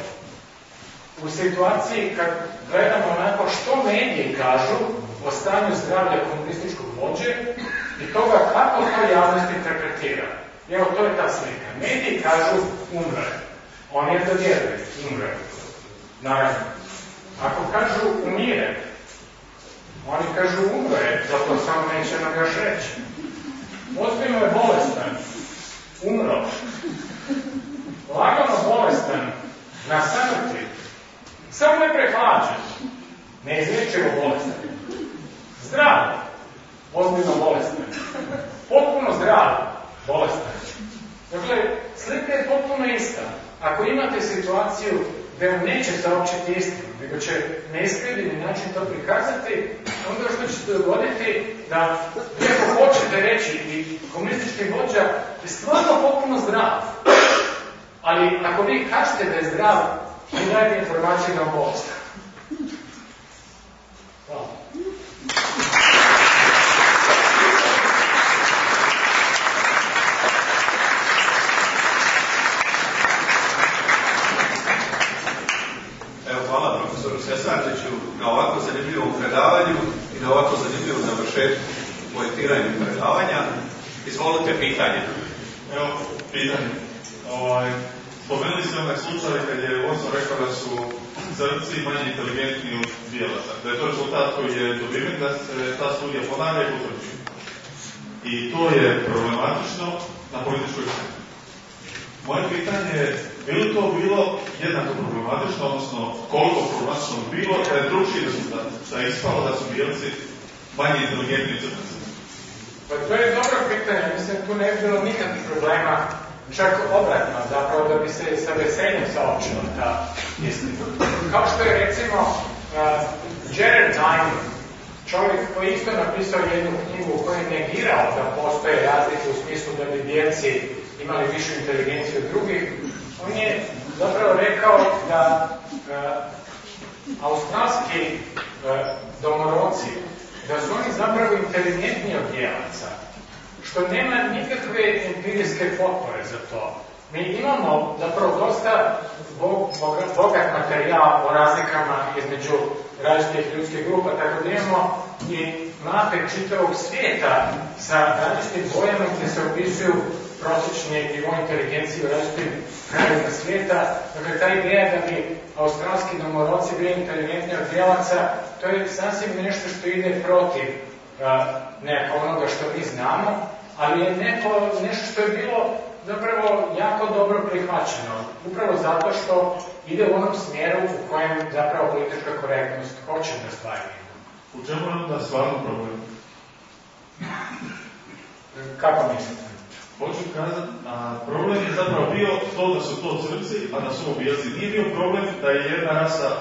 Speaker 2: U situaciji kad gledamo onako što mediji kažu o stanju zdravlja komunističkog vođe i toga kako to javnost interpretira. Evo, to je ta slika. Mediji kažu umre. On je da vjeruje, umre. Naravno. Ako kažu umire, oni kažu umre, zato samo neće nam još reći. Ozbiljno je bolestan, umro. Lagano bolestan, na samrti. Samo je prehlađen, neizlječivo bolestan. Zdrav, ozbiljno bolestan. Potpuno zdrav, bolestan. Dakle, slika je potpuno ista. Ako imate situaciju da vam neće saopćiti istinu, nego će na iskrivljeni način to prikazati, onda što će se dogoditi da neko hoćete reći i komunistički vođa je stvarno potpuno zdrav. Ali ako vi kažete da je zdrav, vi dajete informaciju na bolest. Hvala.
Speaker 1: Hvala profesoru Sesarčiću na ovako zanimljivom predavanju i na ovako zanimljivom završetku poetiranju predavanja. Izvolite pitanje.
Speaker 3: Evo, pitanje. Spomenuli ste onaj slučaj kad je Watson rekao da su crnci manje inteligentni od bijelaca. Da je to rezultat koji je dobiven, da se ta studija ponavlja i potvrđuje. I to je problematično na političkoj sceni. Moje pitanje bi li to bilo jednako problematično, odnosno koliko problematično bi bilo da je drugčiji rezultat, da je ispalo da su bijelci manje inteligentni od crnaca?
Speaker 2: Pa to je dobro pitanje, mislim tu ne bi bilo nikakvih problema, čak obratno, zapravo da bi se sa veseljem saopćila ta istina. Kao što je recimo Jared Diamond, čovjek koji je isto napisao jednu knjigu u kojoj je negirao da postoje razlike u smislu da bi bijelci imali višu inteligenciju od drugih, on je zapravo rekao da australski domorodci, da su oni zapravo inteligentniji od bijelaca, što nema nikakve empirijske potpore za to. Mi imamo zapravo dosta bogat materijal o razlikama između različitih ljudskih grupa, tako da imamo i mape čitavog svijeta sa različitim bojama gdje se opisuju prosječni nivo inteligencije u različitim krajevima svijeta. Dakle, ta ideja da bi australski domorodci bili inteligentni od bijelaca, to je sasvim nešto što ide protiv nekako onoga što mi znamo, ali je nešto što je bilo zapravo jako dobro prihvaćeno, upravo zato što ide u onom smjeru u kojem zapravo politička korektnost hoće da stvari.
Speaker 3: U čemu je onda stvarno problem?
Speaker 2: Kako mislite?
Speaker 3: Hoću kazati, problem je zapravo bio to da su to crnci, a da su ovo bijelci. Nije bio problem da je jedna rasa...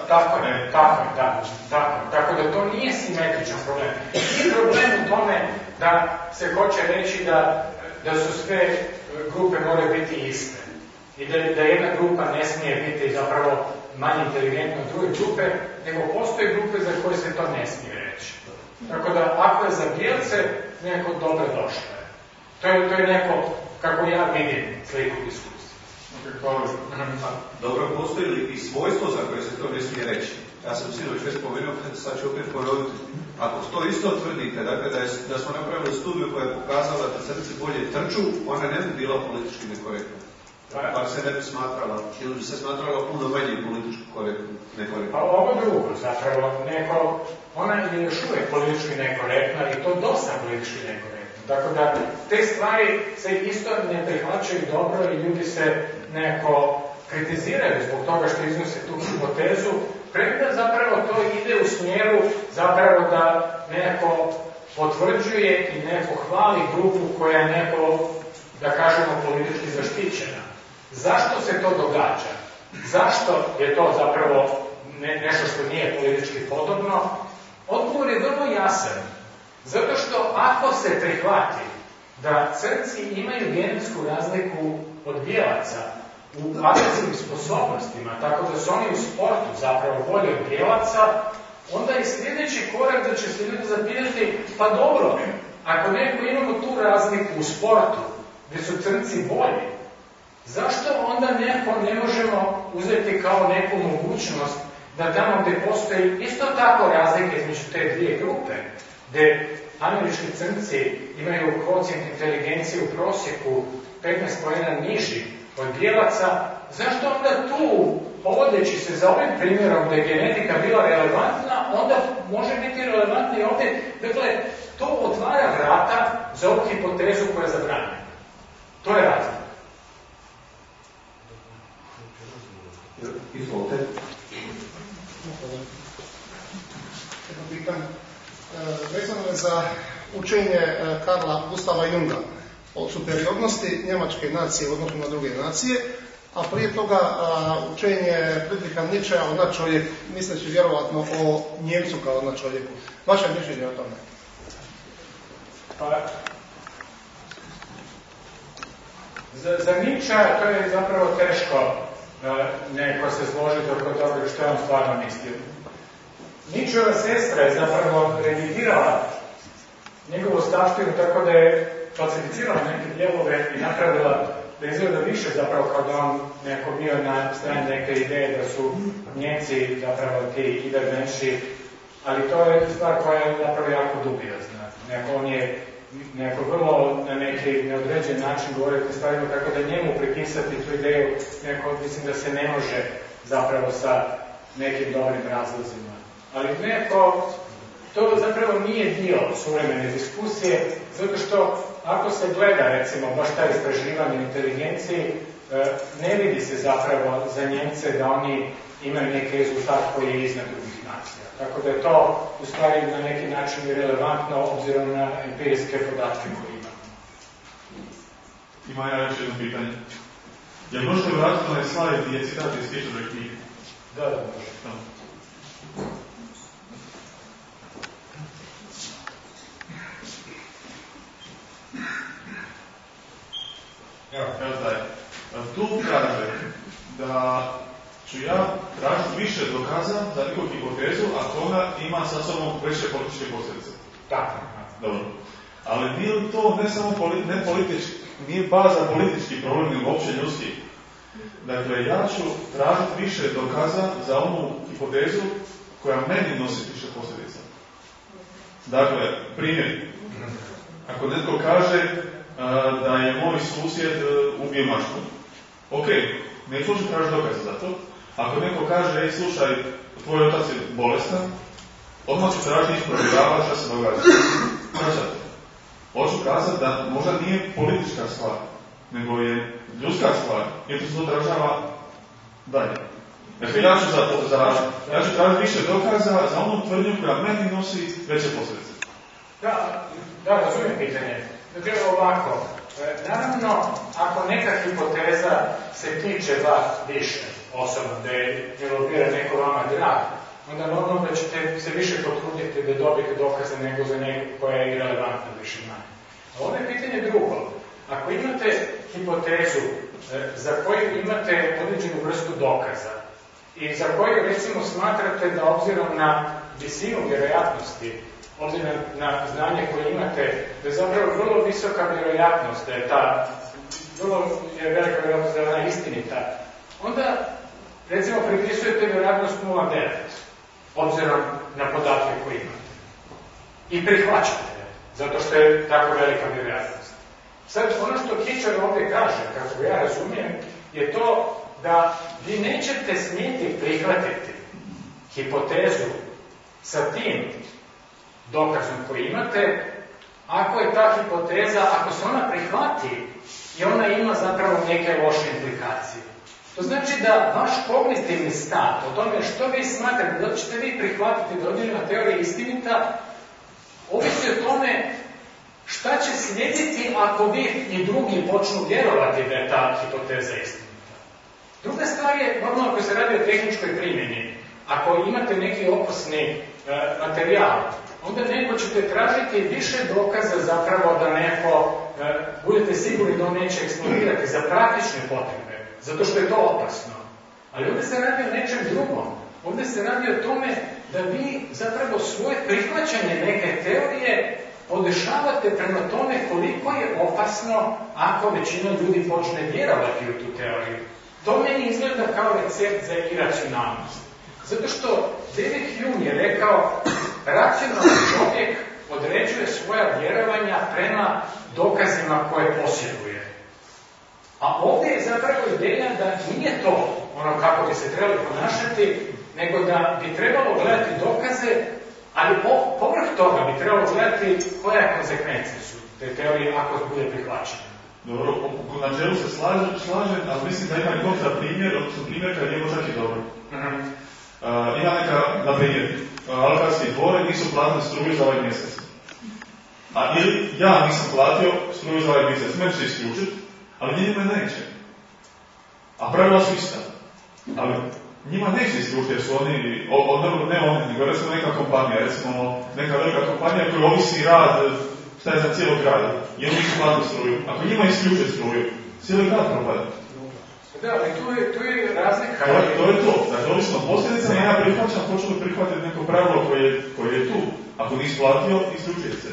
Speaker 2: Tako da to nije simetričan problem. Nije problem u tome da se hoće reći da su sve grupe moraju biti iste. I da jedna grupa ne smije biti zapravo manje inteligentna od druge grupe, nego postoje grupe za koje se to ne smije reći. Tako da, ako je za bijelce, neko dobro došlo. To je neko, kako ja vidim, sliku diskusije.
Speaker 1: Dobro, postoji li i svojstvo za koje se to ne smije reći? Ja sam sinoć već spomenuo, sad ću opet ponoviti. Ako to isto tvrdite, dakle da smo napravili studiju koja je pokazala da crnci bolje trču, ona ne bi bila politički nekorektna. Pa se ne bi smatrala, ili bi se smatrala puno manje politički nekorektna.
Speaker 2: Pa ovo drugo, zapravo, ona je još uvijek politički nekorektna i to dosta politički nekorektna. Tako da te stvari se isto ne prihvaćaju dobro i ljudi se nekako kritiziraju zbog toga što iznose tu hipotezu, premda zapravo to ide u smjeru zapravo da neko potvrđuje i neko hvali grupu koja je neko, da kažemo, politički zaštićena. Zašto se to događa? Zašto je to zapravo nešto što nije politički podobno? Odgovor je vrlo jasan. Zato što ako se prihvati da crnci imaju genetsku razliku od bijelaca u agresivnim sposobnostima, tako da su oni u sportu zapravo bolji od bijelaca, onda je sljedeći korak da će se ljudi zapitati, pa dobro, ako neko imamo tu razliku u sportu, gdje su crnci bolji, zašto onda neko ne možemo uzeti kao neku mogućnost da tamo gdje postoji isto tako razlike između te dvije grupe, gdje američki crnci imaju kvocijent inteligencije u prosjeku 15 poena niži od bijelaca, zašto onda tu, povodeći se za ovim primjerom da je genetika bila relevantna, onda može biti relevantna i ovdje. Dakle, to otvara vrata za ovu hipotezu koja je zabranjena. To je razlog.
Speaker 1: Izvolite.
Speaker 4: Jedno pitanje. Vezano je za učenje Karla Gustava Junga o superiornosti njemačke nacije u odnosu na druge nacije, a prije toga učenje Friedricha Nietzschea o nadčovjeku, misleći vjerovatno o Njemcu kao nadčovjeku. Vaše mišljenje o tome?
Speaker 2: Za Nietzschea to je zapravo teško neko se složiti oko toga što je on stvarno mislio. Nietzscheova sestra je zapravo revidirala njegovu ostavštinu tako da je falsificirala neke dijelove i napravila da izgleda više zapravo kao da on neko bio na strani neke ideje da su Njemci zapravo ti ibermenši, ali to je stvar koja je zapravo jako dubiozna. On je neko vrlo na neki neodređen način govoriti stvarima tako da njemu pripisati tu ideju, mislim da se ne može zapravo sa nekim dobrim razlozima. Ali neko, to zapravo nije dio suvremene diskusije, zato što ako se gleda recimo baš ta istraživanje inteligencije, ne vidi se zapravo za Njemce da oni imaju neki rezultat koji je iznad drugih nacija. Tako da je to u stvari na neki način relevantno obzirom na empirijske podatke koje imamo.
Speaker 3: Ima ja još jedno pitanje. Jel možete vratiti onaj slajd gdje je citat iz Fischerove knjige?
Speaker 2: Da, može.
Speaker 3: Evo taj. Tu kaže da ću ja tražiti više dokaza za neku hipotezu ako ona ima sa sobom veće političke posljedice.
Speaker 2: Tako.
Speaker 3: Dobro. Ali nije li to ne samo politički, nije baza politički problem, nego uopće ljudski. Dakle, ja ću tražiti više dokaza za onu hipotezu koja meni nosi više posljedica. Dakle, primjer. Ako netko kaže da je moj susjed ubio mačku. Ok, neću uopće tražiti dokaze za to. Ako netko kaže, ej slušaj, tvoj otac je bolestan, odmah ću tražiti isprovjeravati šta se događa. Hoću kazati da možda nije politička stvar, nego je ljudska stvar, jer to se odražava dalje. Dakle, ja ću tražiti više dokaza za onu tvrdnju koja meni nosi veće posljedice.
Speaker 2: Da, razumijem pitanje. Dakle, ovako, naravno, ako neka hipoteza se tiče vas više osobno, da je elabira neko vama drag, onda normalno da ćete se više potruditi da dobijete dokaze nego za neku koja je irelevantna više manje. A ovo je pitanje drugo. Ako imate hipotezu za koju imate određenu vrstu dokaza i za koju recimo smatrate da obzirom na visinu vjerojatnosti, obzirom na znanje koje imate, da je zapravo vrlo visoka vjerojatnost, da je ta vrlo je velika vjerojatnost da je ona istinita, onda recimo pripisujete vjerojatnost 0,9 obzirom na podatke koje imate. I prihvaćate je, zato što je tako velika vjerojatnost. Sad, ono što Kitcher ovdje kaže, kako ja razumijem, je to da vi nećete smjeti prihvatiti hipotezu sa tim dokazom koji imate, ako je ta hipoteza, ako se ona prihvati i ona ima zapravo neke loše implikacije. To znači da vaš kognitivni stav o tome što vi smatrate, da ćete vi prihvatiti da određena teorija je istinita, ovisi o tome šta će slijediti ako vi i drugi počnu vjerovati da je ta hipoteza istinita. Druga stvar je, normalno ako se radi o tehničkoj primjeni, ako imate neki opasni materijal, onda neko ćete tražiti više dokaza zapravo da neko, budete sigurni da on neće eksplodirati za praktične potrebe, zato što je to opasno. Ali ovdje se radi o nečem drugom. Ovdje se radi o tome da vi zapravo svoje prihvaćanje neke teorije podešavate prema tome koliko je opasno ako većina ljudi počne vjerovati u tu teoriju. To meni izgleda kao recept za iracionalnost. Zato što David Hume je rekao, racionalni čovjek određuje svoja vjerovanja prema dokazima koje posjeduje. A ovdje je zapravo ideja da nije to ono kako bi se trebali ponašati, nego da bi trebalo gledati dokaze, ali povrh toga bi trebalo gledati koje konsekvencije su te teorije ako bude prihvaćene.
Speaker 3: Dobro, u načelu se slažem, ali mislim da ima i kontra primjer, odnosno primjer kad je čak i dobro. Ima neka, na primjer, alkarski dvore nisu platili struju za ovaj mjesec. A ili ja nisam platio struju za ovaj mjesec, meni će isključiti, ali njima neće. A pravila su ista. Ali njima neće isključiti jer su oni, ne oni, nego recimo neka kompanija, recimo neka velika kompanija koja ovisi rad, šta je za cijelog grada, i oni nisu platili struju. Ako njima isključe struju, cijeli grad propada.
Speaker 2: Da, ali tu je razlika.
Speaker 3: To je to. Dakle, ovisno posljedica, ja prihvaćam, hoću li prihvatiti neko pravilo koje je tu. Ako nisi platio, isključuje se.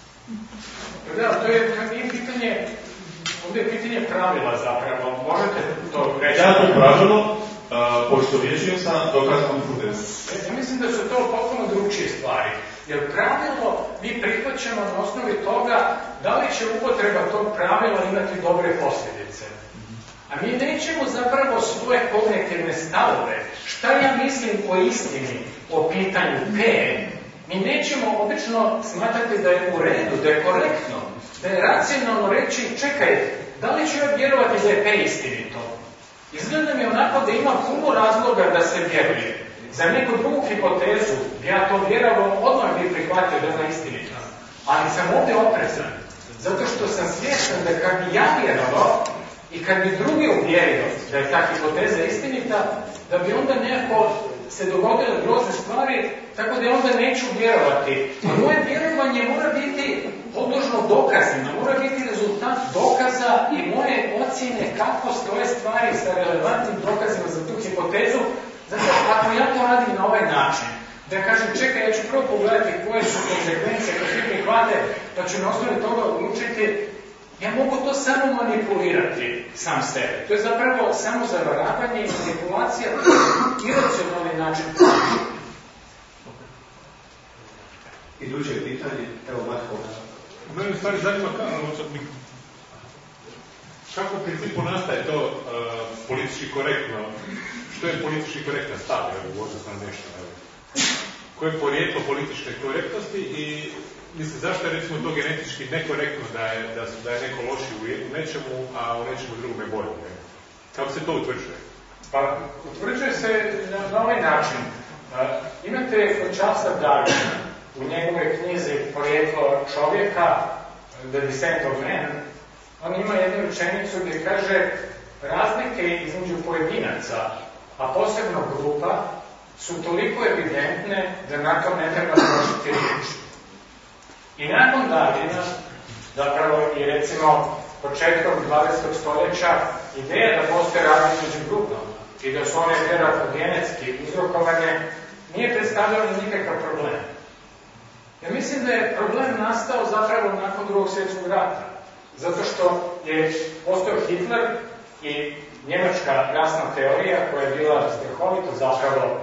Speaker 2: Da, to nije pitanje, ovdje je pitanje pravila zapravo. Možete to reći?
Speaker 3: Ja to pravilo poistovjećujem sa dokazanom hipotezom.
Speaker 2: Ja mislim da su to potpuno drugčije stvari. Jer pravilo mi prihvaćamo na osnovi toga da li će upotreba tog pravila imati dobre posljedice. A mi nećemo zapravo svoje kognitivne stavove, šta ja mislim o istini, o pitanju P, mi nećemo obično smatrati da je u redu, da je korektno, da je racionalno reći, čekaj, da li ću ja vjerovati da je P istinito? Izgleda mi onako da ima puno razloga da se vjeruje. Za neku drugu hipotezu, ja to vjerovao, odmah bi prihvatio da je ona istinita. Ali sam ovdje oprezan, zato što sam svjestan da kad bi ja vjerovao i kad bi drugi uvjerio da je ta hipoteza istinita, da bi onda nekako se dogodile grozne stvari, tako da onda neću vjerovati. A moje vjerovanje mora biti podložno dokazima, mora biti rezultat dokaza i moje ocjene kako stoje stvari sa relevantnim dokazima za tu hipotezu. Zato ako ja to radim na ovaj način, da kažem čekaj, ja ću prvo pogledati koje su konsekvencije koje svi prihvate, pa ću na osnovi toga odlučiti, ja mogu to samo manipulirati sam sebe. To je zapravo samo zavaravanje i manipulacija iracionalni način.
Speaker 1: Iduće pitanje, evo Matko.
Speaker 5: Mene u stvari zanima kako u principu nastaje to politički korektno, što je politički korektan stav, u odnosu na nešto, koje je porijeklo političke korektnosti i mislim, zašto je recimo to genetički nekorektno da je neko loši u nečemu, a u nečemu drugome bolje? Kako se to utvrđuje?
Speaker 2: Pa, utvrđuje se na ovaj način. Imate kod Charlesa Darwina u njegovoj knjizi Porijeklo čovjeka, The Descent of Man, on ima jednu rečenicu gdje kaže razlike između pojedinaca, a posebno grupa, su toliko evidentne da na to ne treba trošiti riječ. I nakon Darwina, zapravo i recimo početkom 20. stoljeća, ideja da postoje razlike među grupama i da su one vjerojatno genetski uzrokovane, nije predstavljalo nikakav problem. Ja mislim da je problem nastao zapravo nakon Drugog svjetskog rata. Zato što je postojao Hitler i njemačka rasna teorija koja je bila strahovito zapravo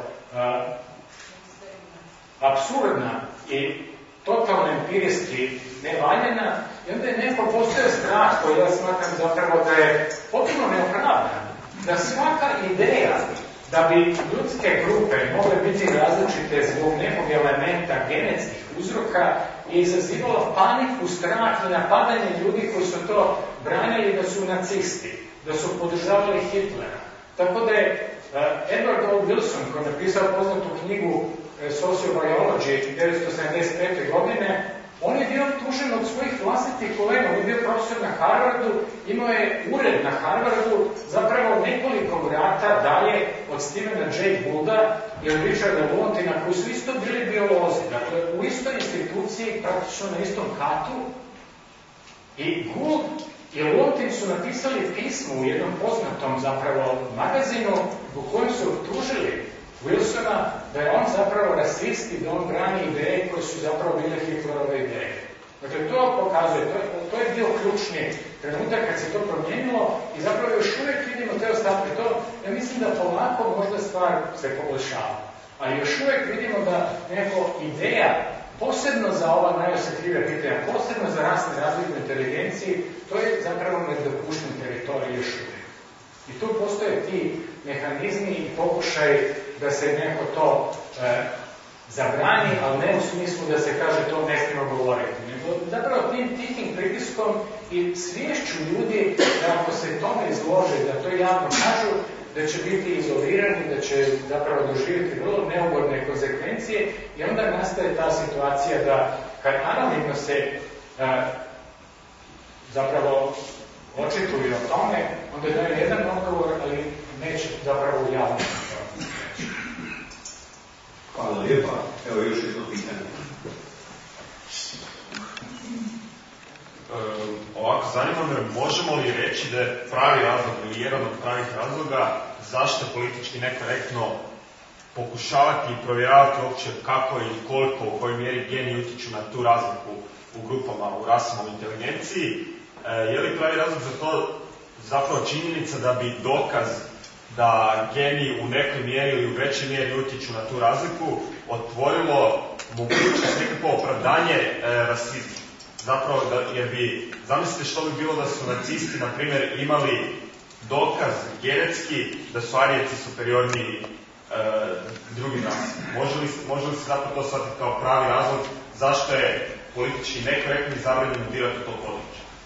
Speaker 2: apsurdna i totalno empirijski nevaljena, i onda je neko postojao strah koji ja smatram zapravo da je potpuno neopravdan. Da svaka ideja da bi ljudske grupe mogle biti različite zbog nekog elementa genetskih uzroka je izazivala paniku, strah i napadanje ljudi koji su to branili da su nacisti, da su podržavali Hitlera. Tako da je Edward O. Wilson, koji je napisao poznatu knjigu Sociobiology 1975. godine, on je bio tužen od svojih vlastitih kolega, on je bio profesor na Harvardu, imao je ured na Harvardu, zapravo nekoliko vrata dalje od Stephena J. Goulda i od Richarda Lewantina, koji su isto bili biolozi, dakle u istoj instituciji, praktično na istom katu. I Gould i Lewantin su napisali pismo u jednom poznatom zapravo magazinu u kojem su optužili Wilsona da je on zapravo rasist i da on brani ideje koje su zapravo bile Hitlerove ideje. Dakle, to pokazuje, to je bio ključni trenutak kad se to promijenilo i zapravo još uvijek vidimo te ostatke. Ja mislim da polako možda stvar se poboljšava, ali još uvijek vidimo da neko ideja, posebno za ova najosjetljivija pitanja, posebno za rasne razlike u inteligenciji, to je zapravo nedopušten teritorij još uvijek. I tu postoje ti mehanizmi i pokušaj da se neko to zabrani, ali ne u smislu da se kaže to ne smijemo govoriti. Nego zapravo tim tihim pritiskom i sviješću ljudi da ako se tome izlože, da to javno kažu, da će biti izolirani, da će zapravo doživjeti vrlo neugodne konsekvencije i onda nastaje ta situacija da kad anonimno se zapravo očituju o tome, onda daju jedan odgovor, ali neće zapravo u javnosti.
Speaker 1: Hvala lijepa. Evo još jedno pitanje.
Speaker 6: Ovako, zanima me, možemo li reći da je pravi razlog ili jedan od pravih razloga zašto je politički nekorektno pokušavati i provjeravati uopće kako i koliko, u kojoj mjeri geni utječu na tu razliku u grupama, u rasama, u inteligenciji? Je li pravi razlog za to zapravo činjenica da bi dokaz da geni u nekoj mjeri ili u većoj mjeri utječu na tu razliku otvorilo mogućnost nekako opravdanje rasizmu? Zapravo, jer bi, zamislite što bi bilo da su nacisti, na primjer, imali dokaz genetski da su Arijevci superiorniji drugim rasama. Može li se zapravo to shvatiti kao pravi razlog zašto je politički nekorektno i zabranjeno dirati to područje?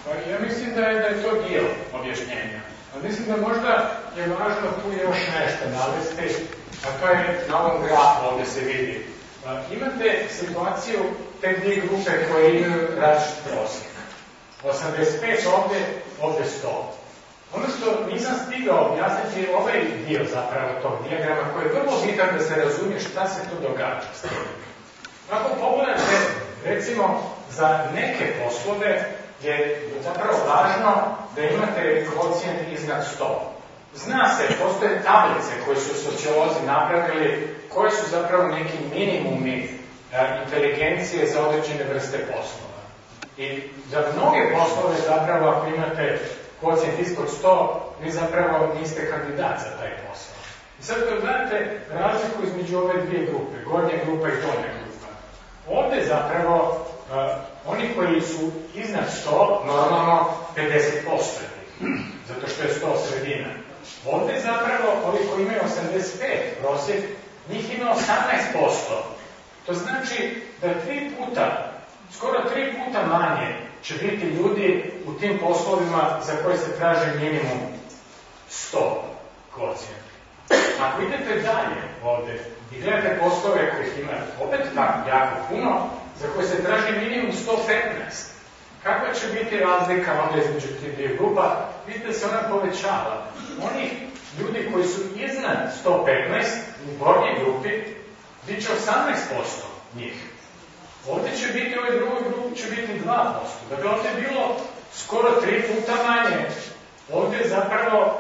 Speaker 2: Ja mislim da je to dio objašnjenja. Ali mislim da možda je važno tu još nešto navesti, a to je na ovom grafu ovdje se vidi. Imate situaciju te dvije grupe koje imaju različit prosjek. 85 ovdje 100. Ono što nisam stigao objasniti je ovaj dio zapravo tog dijagrama koji je vrlo bitan da se razumije šta se tu događa. Ako pogledate, recimo, za neke poslove je zapravo važno da imate kvocijent iznad 100. Zna se, postoje tablice koje su sociolozi napravili, koje su zapravo neki minimumi inteligencije za određene vrste poslova. I za mnoge poslove zapravo ako imate kvocijent ispod 100, vi zapravo niste kandidat za taj posao. I sad kad gledate razliku između ove dvije grupe, gornja grupa i donja grupa, ovdje zapravo oni koji su iznad 100, normalno 50% zato što je 100 sredina. Ovdje zapravo, ovi koji imaju 85 prosjek, njih ima 18%. To znači da skoro 3 puta manje će biti ljudi u tim poslovima za koje se traži minimum 100 kvocijent. Ako idete dalje ovdje i gledate poslove kojih ima opet tako jako puno, za koje se traži minimum 115, kakva će biti razlika onda između tih dvije grupa? Vidite da se ona povećava. Oni ljudi koji su iznad 115 u gornjoj grupi, bit će 18% njih. Ovdje će biti, u ovoj drugoj grupi će biti 2%. Dakle, ovdje je bilo skoro 3 puta manje. Ovdje je zapravo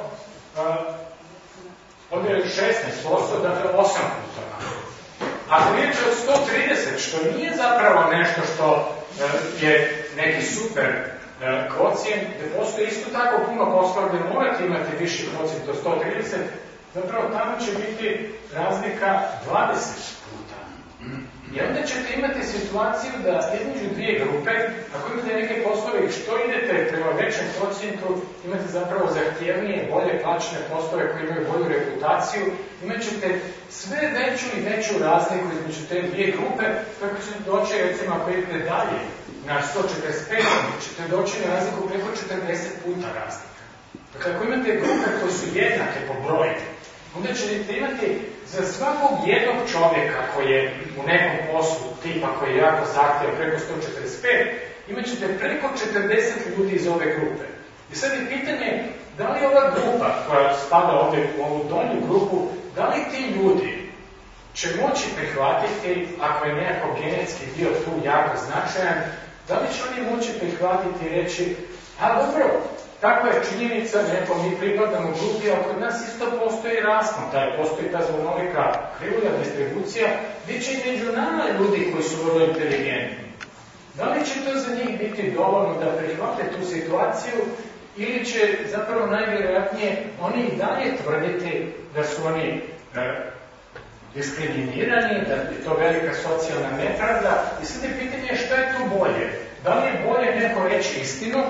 Speaker 2: ovdje je 16%, dakle 8 puta manje. Ako riječ od 130, što nije zapravo nešto što je neki super kvocijent, gdje postoji isto tako puno poslova gdje morate imati viši kvocijent od 130, zapravo tamo će biti razlika 20 puta. I onda ćete imati situaciju da između dvije grupe, ako imate neke poslove što idete prema većem kvocijentu, imate zapravo zahtjevnije, bolje plaćene poslove koji imaju bolju reputaciju, imat ćete sve veću i veću razliku između te dvije grupe, kako ćete doći, recimo, ako idete dalje na 145, ćete doći na razliku preko 40 puta razlika. Dakle, ako imate grupe koje su jednake po broju, onda ćete imati za svakog jednog čovjeka koji je u nekom poslu tipa koji je jako zahtjevan preko 145, imat ćete preko 40 ljudi iz ove grupe. I sad je pitanje, da li ova grupa koja spada ovdje u ovu donju grupu, da li ti ljudi će moći prihvatiti, ako je nekako genetski dio tu jako značajan, da li će oni moći prihvatiti i reći, a dobro, takva je činjenica, neko mi pripadamo grupi, a kod nas isto postoji raspon, postoji ta zvonolika krivulja distribucija, gdje će i među nama ljudi koji su vrlo inteligentni. Da li će to za njih biti dovoljno da prihvate tu situaciju, ili će zapravo najvjerojatnije oni i dalje tvrditi da su oni diskriminirani, da je to velika socijalna nepravda, i sad je pitanje šta je tu bolje. Da li je bolje neko reći istinu,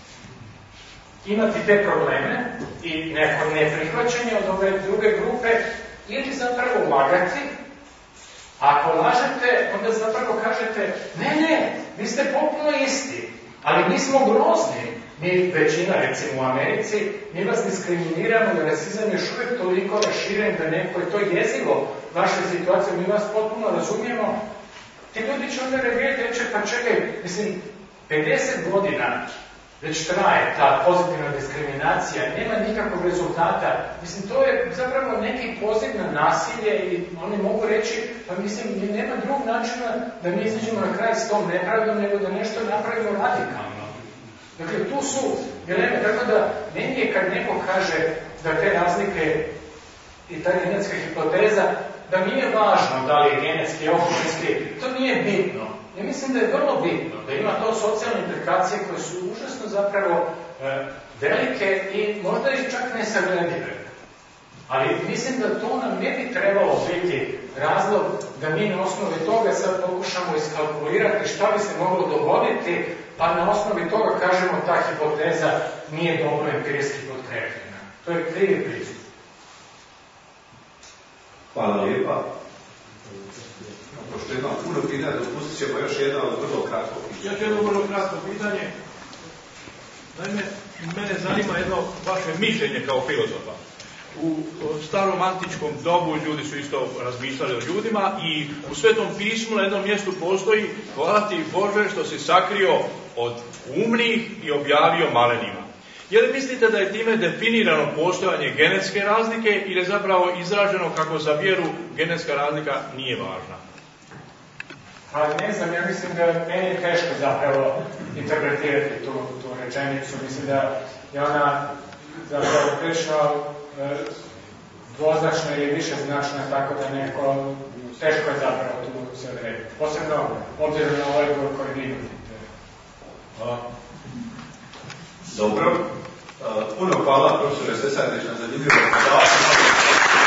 Speaker 2: imati te probleme i neko neprihvaćanje od ove druge grupe, ili zapravo lagati? Ako lažete, onda zapravo kažete, ne, vi ste potpuno isti, ali mi smo grozni. Mi, većina, recimo u Americi, mi vas diskriminiramo, da rasizam još uvijek toliko raširen da neko je to jezivo vaša situacija, mi vas potpuno razumijemo. Ti ljudi će onda reagirati i reći, pa čekaj, mislim, 50 godina već traje ta pozitivna diskriminacija, nema nikakvog rezultata. Mislim, to je zapravo neki poziv na nasilje i oni mogu reći, pa mislim, nema drugog načina da mi izađemo na kraj s tom nepravdom, nego da nešto napravimo radikalno. Dakle, tu su dileme, tako da meni je kad neko kaže da te razlike i ta genetska hipoteza, da nije važno da li je genetski, okolinski, to nije bitno. Ja mislim da je vrlo bitno, da ima to socijalne implikacije koje su užasno zapravo velike i možda i čak nesagledive. Ali mislim da to nam ne bi trebalo biti razlog da mi na osnovi toga sad pokušamo iskalkulirati šta bi se moglo dogoditi, pa na osnovi toga kažemo ta hipoteza nije dobro empirijski potkrepljena. To je krivi pristup.
Speaker 1: Hvala lijepa. Pošto imam puno pitanja, dopustit ćemo još jedno vrlo kratko pitanje.
Speaker 7: Jedno vrlo kratko pitanje. Naime, mene zanima jedno vaše mišljenje kao filozofa. U starom antičkom dobu ljudi su isto razmišljali o ljudima i u Svetom pismu na jednom mjestu postoji: hvala ti Bože što si sakrio od umnih i objavio malenima. Je li mislite da je time definirano postojanje genetske razlike ili je zapravo izraženo kako za vjeru genetska razlika nije važna?
Speaker 2: Pa ne znam, ja mislim da meni je teško zapravo interpretirati tu rečenicu. Mislim da je ona zapravo prilično dvoznačna ili višeznačna, tako da neko teško je zapravo tu se odrediti. Posebno obzirom na ovaj odgovor koji vi imate.
Speaker 1: Hvala. Dobro. Puno hvala profesore Sesardić na zanimljivom predavaču.